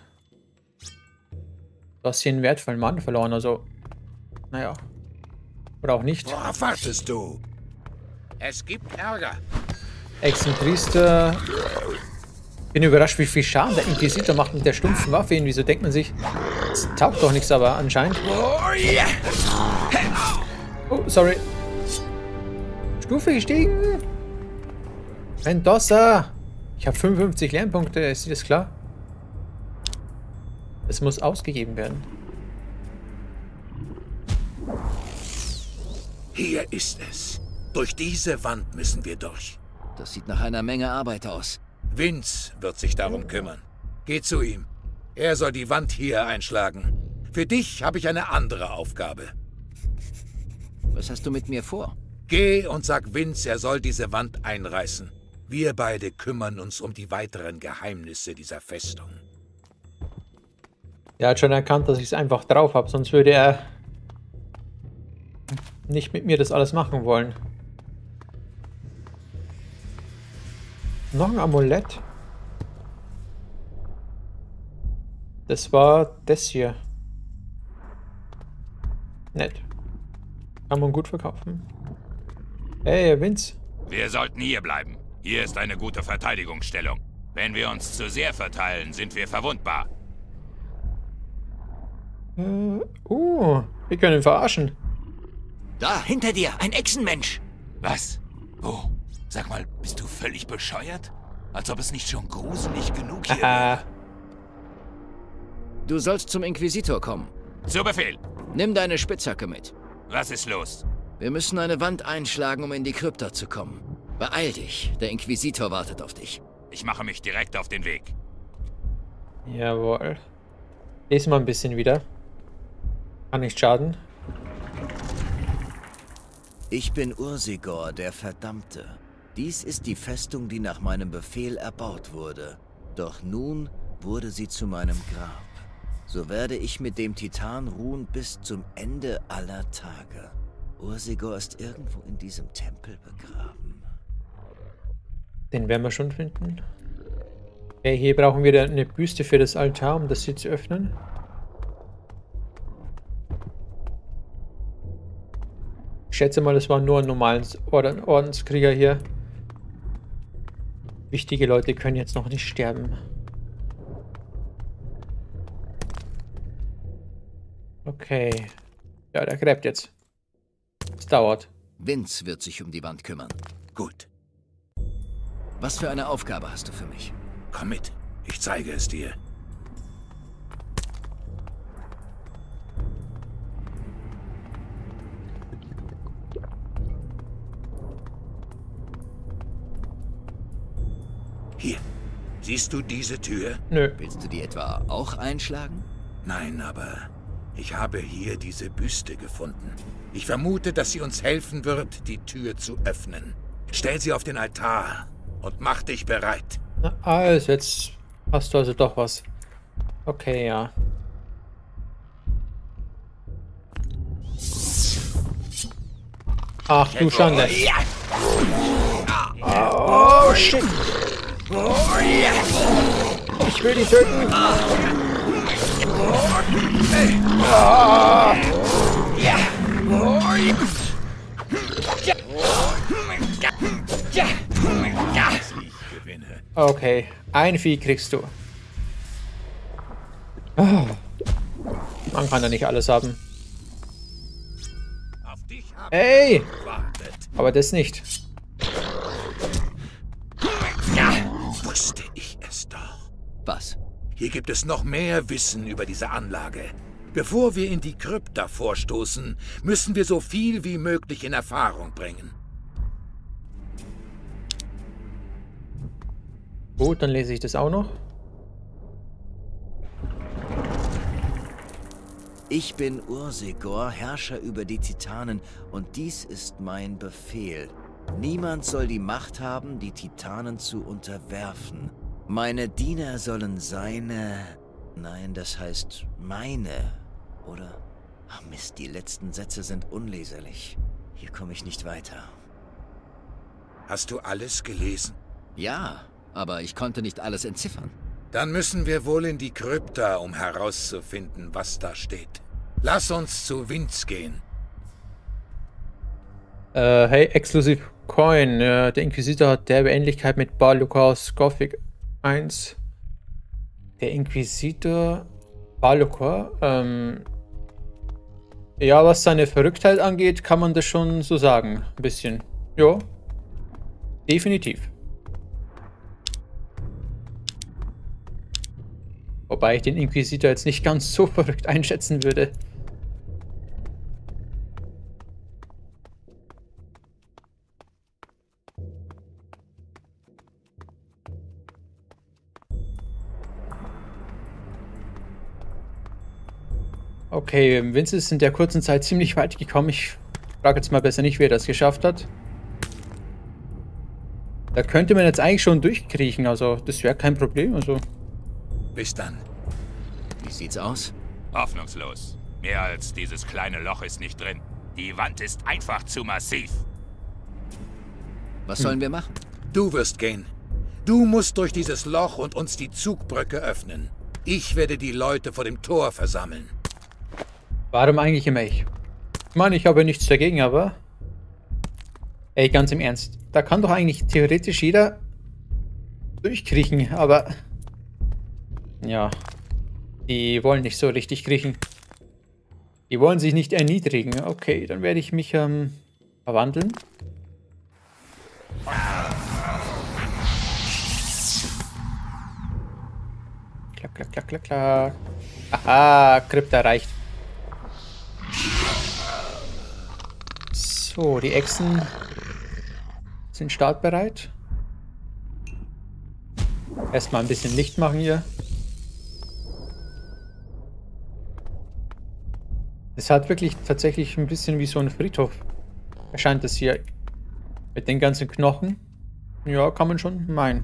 S1: Du hast hier einen wertvollen Mann verloren, also. Naja. Oder auch nicht.
S3: Worauf wartest du? Es gibt Ärger.
S1: Echsenpriester. Bin überrascht, wie viel Schaden der Inquisitor macht mit der stumpfen Waffe. Irgendwie so denkt man sich, das taugt doch nichts, aber anscheinend. Oh, sorry. Stufe gestiegen. Mendoza. Ich habe 55 Lernpunkte, ist das klar? Es muss ausgegeben werden.
S3: Hier ist es. Durch diese Wand müssen wir durch.
S4: Das sieht nach einer Menge Arbeit aus.
S3: Vince wird sich darum kümmern. Geh zu ihm. Er soll die Wand hier einschlagen. Für dich habe ich eine andere Aufgabe.
S4: Was hast du mit mir vor?
S3: Geh und sag Vince, er soll diese Wand einreißen. Wir beide kümmern uns um die weiteren Geheimnisse dieser Festung.
S1: Er hat schon erkannt, dass ich es einfach drauf habe, sonst würde er nicht mit mir das alles machen wollen. Noch ein Amulett. Das war das hier. Nett. Kann man gut verkaufen. Hey, Vince.
S11: Wir sollten hier bleiben. Hier ist eine gute Verteidigungsstellung. Wenn wir uns zu sehr verteilen, sind wir verwundbar.
S1: Wir können ihn verarschen.
S4: Da, hinter dir, ein Echsenmensch.
S11: Was? Wo? Sag mal, bist du völlig bescheuert? Als ob es nicht schon gruselig genug hier wäre.
S4: Du sollst zum Inquisitor kommen.
S11: Zu Befehl.
S4: Nimm deine Spitzhacke mit.
S11: Was ist los?
S4: Wir müssen eine Wand einschlagen, um in die Krypta zu kommen. Beeil dich, der Inquisitor wartet auf dich.
S11: Ich mache mich direkt auf den Weg.
S1: Jawohl. Lesen wir ein bisschen wieder. Kann nicht schaden.
S4: Ich bin Ursigor, der Verdammte. Dies ist die Festung, die nach meinem Befehl erbaut wurde. Doch nun wurde sie zu meinem Grab. So werde ich mit dem Titan ruhen bis zum Ende aller Tage. Ursigor ist irgendwo in diesem Tempel begraben.
S1: Den werden wir schon finden. Okay, hier brauchen wir eine Büste für das Altar, um das hier zu öffnen. Ich schätze mal, das war nur ein normales Ordenskrieger hier. Wichtige Leute können jetzt noch nicht sterben. Okay. Ja, der gräbt jetzt. Es dauert.
S4: Vince wird sich um die Wand kümmern.
S3: Gut.
S4: Was für eine Aufgabe hast du für mich?
S3: Komm mit. Ich zeige es dir. Hier. Siehst du diese Tür?
S1: Nö.
S4: Willst du die etwa auch einschlagen?
S3: Nein, aber ich habe hier diese Büste gefunden. Ich vermute, dass sie uns helfen wird, die Tür zu öffnen. Stell sie auf den Altar und mach dich bereit.
S1: Na, also, jetzt hast du also doch was. Okay, ja. Ach du Schande. Oh, shit. Ich will die töten. Okay, ein Vieh kriegst du. Man kann ja nicht alles haben. Hey! Aber das nicht.
S3: Wusste ich es doch.
S4: Was?
S3: Hier gibt es noch mehr Wissen über diese Anlage. Bevor wir in die Krypta vorstoßen, müssen wir so viel wie möglich in Erfahrung bringen.
S1: Gut, dann lese ich das auch noch.
S4: Ich bin Ursegor, Herrscher über die Titanen, und dies ist mein Befehl. Niemand soll die Macht haben, die Titanen zu unterwerfen. Meine Diener sollen seine... Nein, das heißt meine, oder? Ach Mist, die letzten Sätze sind unleserlich. Hier komme ich nicht weiter.
S3: Hast du alles gelesen?
S4: Ja, aber ich konnte nicht alles entziffern.
S3: Dann müssen wir wohl in die Krypta, um herauszufinden, was da steht. Lass uns zu Vince gehen.
S1: Hey, Exclusive Coin. Der Inquisitor hat derbe Ähnlichkeit mit Bar Lucaus Gothic 1. Der Inquisitor Bar Luca, ja, was seine Verrücktheit angeht, kann man das schon so sagen. Ein bisschen. Ja. Definitiv. Wobei ich den Inquisitor jetzt nicht ganz so verrückt einschätzen würde. Okay, Vince ist in der kurzen Zeit ziemlich weit gekommen. Ich frage jetzt mal besser nicht, wer das geschafft hat. Da könnte man jetzt eigentlich schon durchkriechen, also das wäre kein Problem. Also.
S3: Bis dann.
S4: Wie sieht's aus?
S15: Hoffnungslos. Mehr als dieses kleine Loch ist nicht drin. Die Wand ist einfach zu massiv.
S4: Was sollen wir machen?
S3: Du wirst gehen. Du musst durch dieses Loch und uns die Zugbrücke öffnen. Ich werde die Leute vor dem Tor versammeln.
S1: Warum eigentlich immer ich? Ich meine, ich habe nichts dagegen, aber... Ey, ganz im Ernst. Da kann doch eigentlich theoretisch jeder durchkriechen, aber... Ja. Die wollen nicht so richtig kriechen. Die wollen sich nicht erniedrigen. Okay, dann werde ich mich verwandeln. Klack, klack, klack, klack, klack. Aha, Krypta reicht. So, die Echsen sind startbereit. Erstmal ein bisschen Licht machen hier. Es hat wirklich tatsächlich ein bisschen wie so ein Friedhof. Erscheint das hier mit den ganzen Knochen. Ja, kann man schon meinen.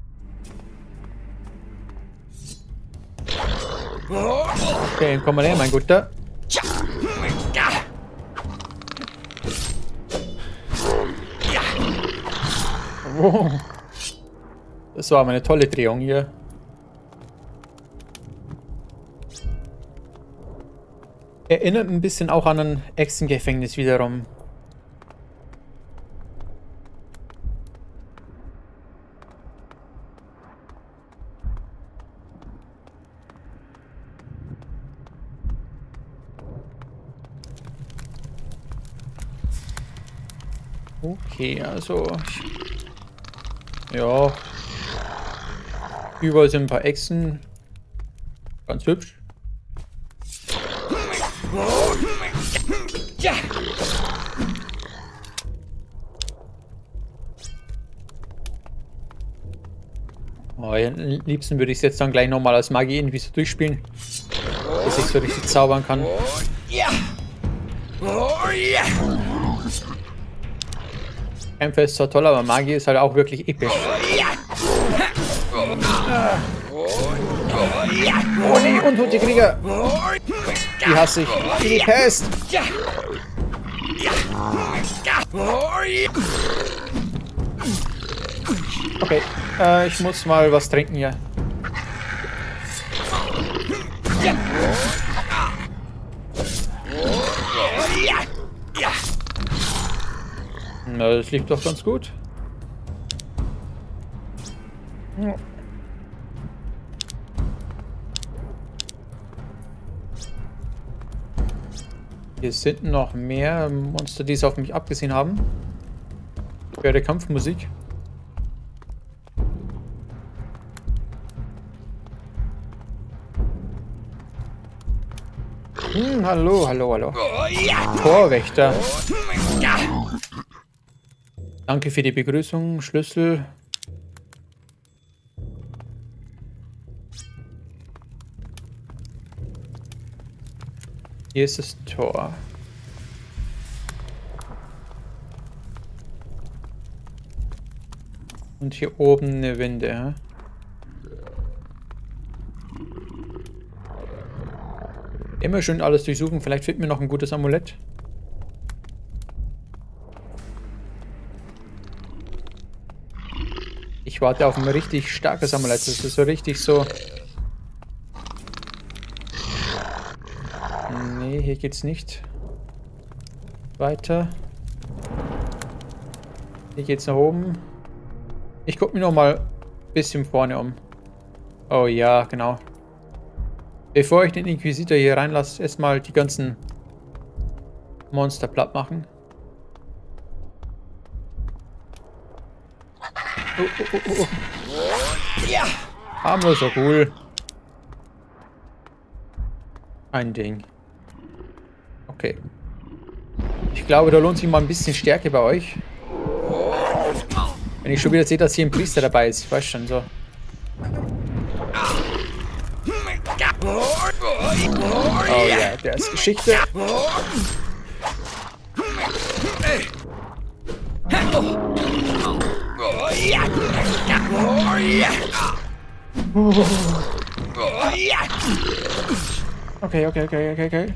S1: Okay, komm mal her, mein Guter. Oh. Das war mal eine tolle Drehung hier. Erinnert ein bisschen auch an ein Echsengefängnis wiederum. Okay, also... Ja... Überall sind ein paar Echsen. Ganz hübsch. Oh, ja, am liebsten würde ich es jetzt dann gleich nochmal als Magie irgendwie so durchspielen. Bis ich so richtig zaubern kann. Kämpfe ist zwar toll, aber Magie ist halt auch wirklich episch. Oh nee, untote Krieger! Die hasse ich. Wie die Pest! Okay, ich muss mal was trinken hier. Na, das lief doch ganz gut. Hier sind noch mehr Monster, die es auf mich abgesehen haben. Ich höre Kampfmusik. Hallo, hallo, hallo. Torwächter. Danke für die Begrüßung, Schlüssel. Hier ist das Tor. Und hier oben eine Winde. Immer schön alles durchsuchen. Vielleicht findet mir noch ein gutes Amulett. Ich warte auf ein richtig starkes Amulett. Das ist so richtig so... Nee, hier geht's nicht. Weiter. Hier geht's nach oben. Ich gucke mir noch mal ein bisschen vorne um. Oh ja, genau. Bevor ich den Inquisitor hier reinlasse, erstmal die ganzen Monster platt machen. Oh. Ja. Harmloser Ghoul. Ein Ding. Okay. Ich glaube, da lohnt sich mal ein bisschen Stärke bei euch. Wenn ich schon wieder sehe, dass hier ein Priester dabei ist. Ich weiß schon so. Oh ja, der ist Geschichte. Okay.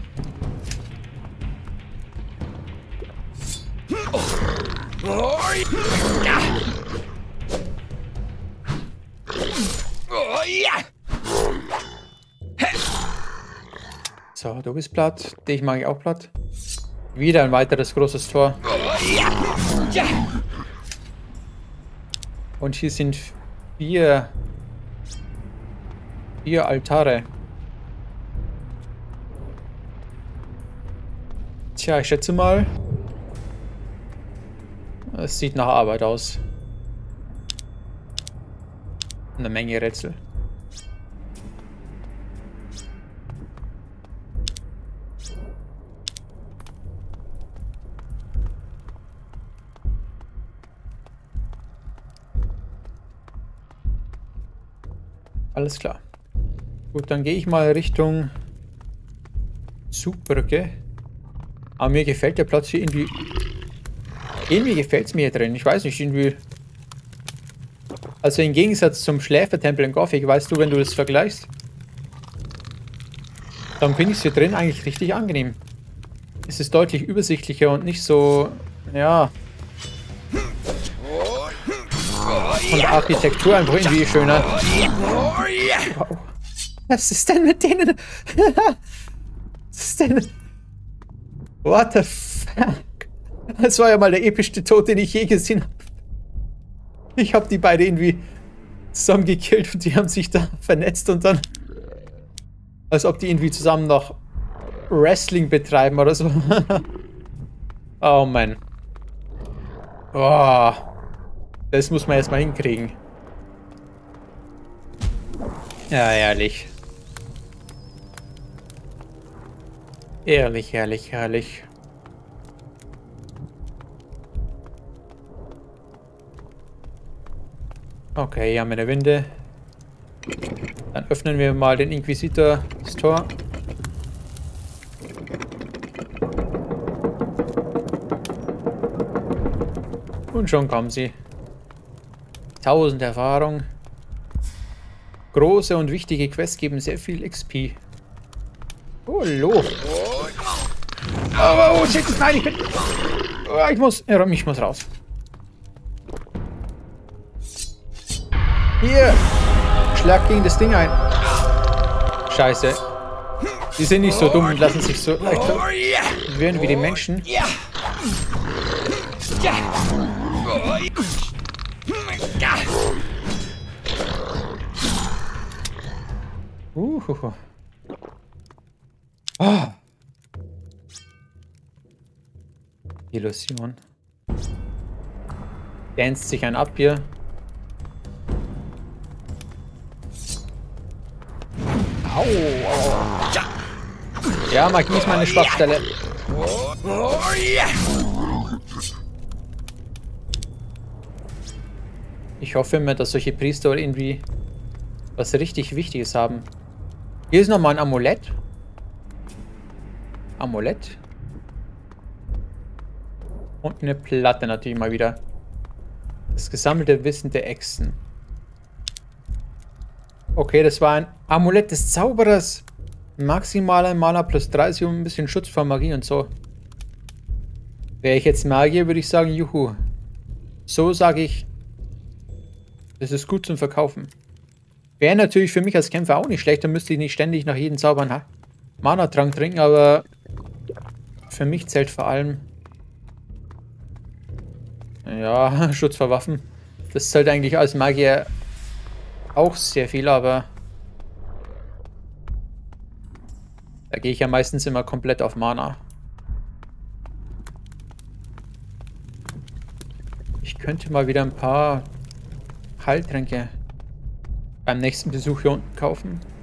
S1: So, du bist platt. Dich mag ich auch platt. Wieder ein weiteres großes Tor. Und hier sind vier Altare. Tja, ich schätze mal, es sieht nach Arbeit aus. Eine Menge Rätsel. Alles klar. Gut, dann gehe ich mal Richtung Zugbrücke. Aber mir gefällt der Platz hier irgendwie... Irgendwie gefällt es mir hier drin. Ich weiß nicht, irgendwie... Also im Gegensatz zum Schläfertempel in Gothic, weißt du, wenn du das vergleichst, dann finde ich es hier drin eigentlich richtig angenehm. Es ist deutlich übersichtlicher und nicht so... Ja... Von der Architektur einfach irgendwie schöner. Wow. Was ist denn mit denen? Was ist denn? What the fuck? Das war ja mal der epischste Tod, den ich je gesehen habe. Ich habe die beiden irgendwie zusammen gekillt und die haben sich da vernetzt und dann... Als ob die irgendwie zusammen noch Wrestling betreiben oder so. Oh Mann. Oh. Das muss man erstmal hinkriegen. Ja, ehrlich. Ehrlich, ehrlich, ehrlich. Okay, hier haben wir eine Winde. Dann öffnen wir mal den Inquisitor das Tor. Und schon kommen sie. 1000 Erfahrung. Große und wichtige Quests geben sehr viel XP. Oh, hallo. Oh, shit, nein, ich bin... Oh, ich muss raus. Hier. Schlag gegen das Ding ein. Scheiße. Die sind nicht so dumm und lassen sich so leicht verwirren wie die Menschen. Oh. Illusion. Danst sich ein ab hier. Au, au. Ja, Magie ist meine Schwachstelle. Ich hoffe immer, dass solche Priester irgendwie was richtig Wichtiges haben. Hier ist nochmal ein Amulett. Amulett. Und eine Platte natürlich mal wieder. Das gesammelte Wissen der Echsen. Okay, das war ein Amulett des Zauberers. Maximaler Mana plus 30 und ein bisschen Schutz vor Magie und so. Wäre ich jetzt Magier, würde ich sagen, juhu. So sage ich, es ist gut zum Verkaufen. Wäre natürlich für mich als Kämpfer auch nicht schlecht, dann müsste ich nicht ständig nach jedem Zauber einen Mana-Trank trinken, aber für mich zählt vor allem, ja, Schutz vor Waffen. Das zählt eigentlich als Magier auch sehr viel, aber da gehe ich ja meistens immer komplett auf Mana. Ich könnte mal wieder ein paar Heiltränke beim nächsten Besuch hier unten kaufen.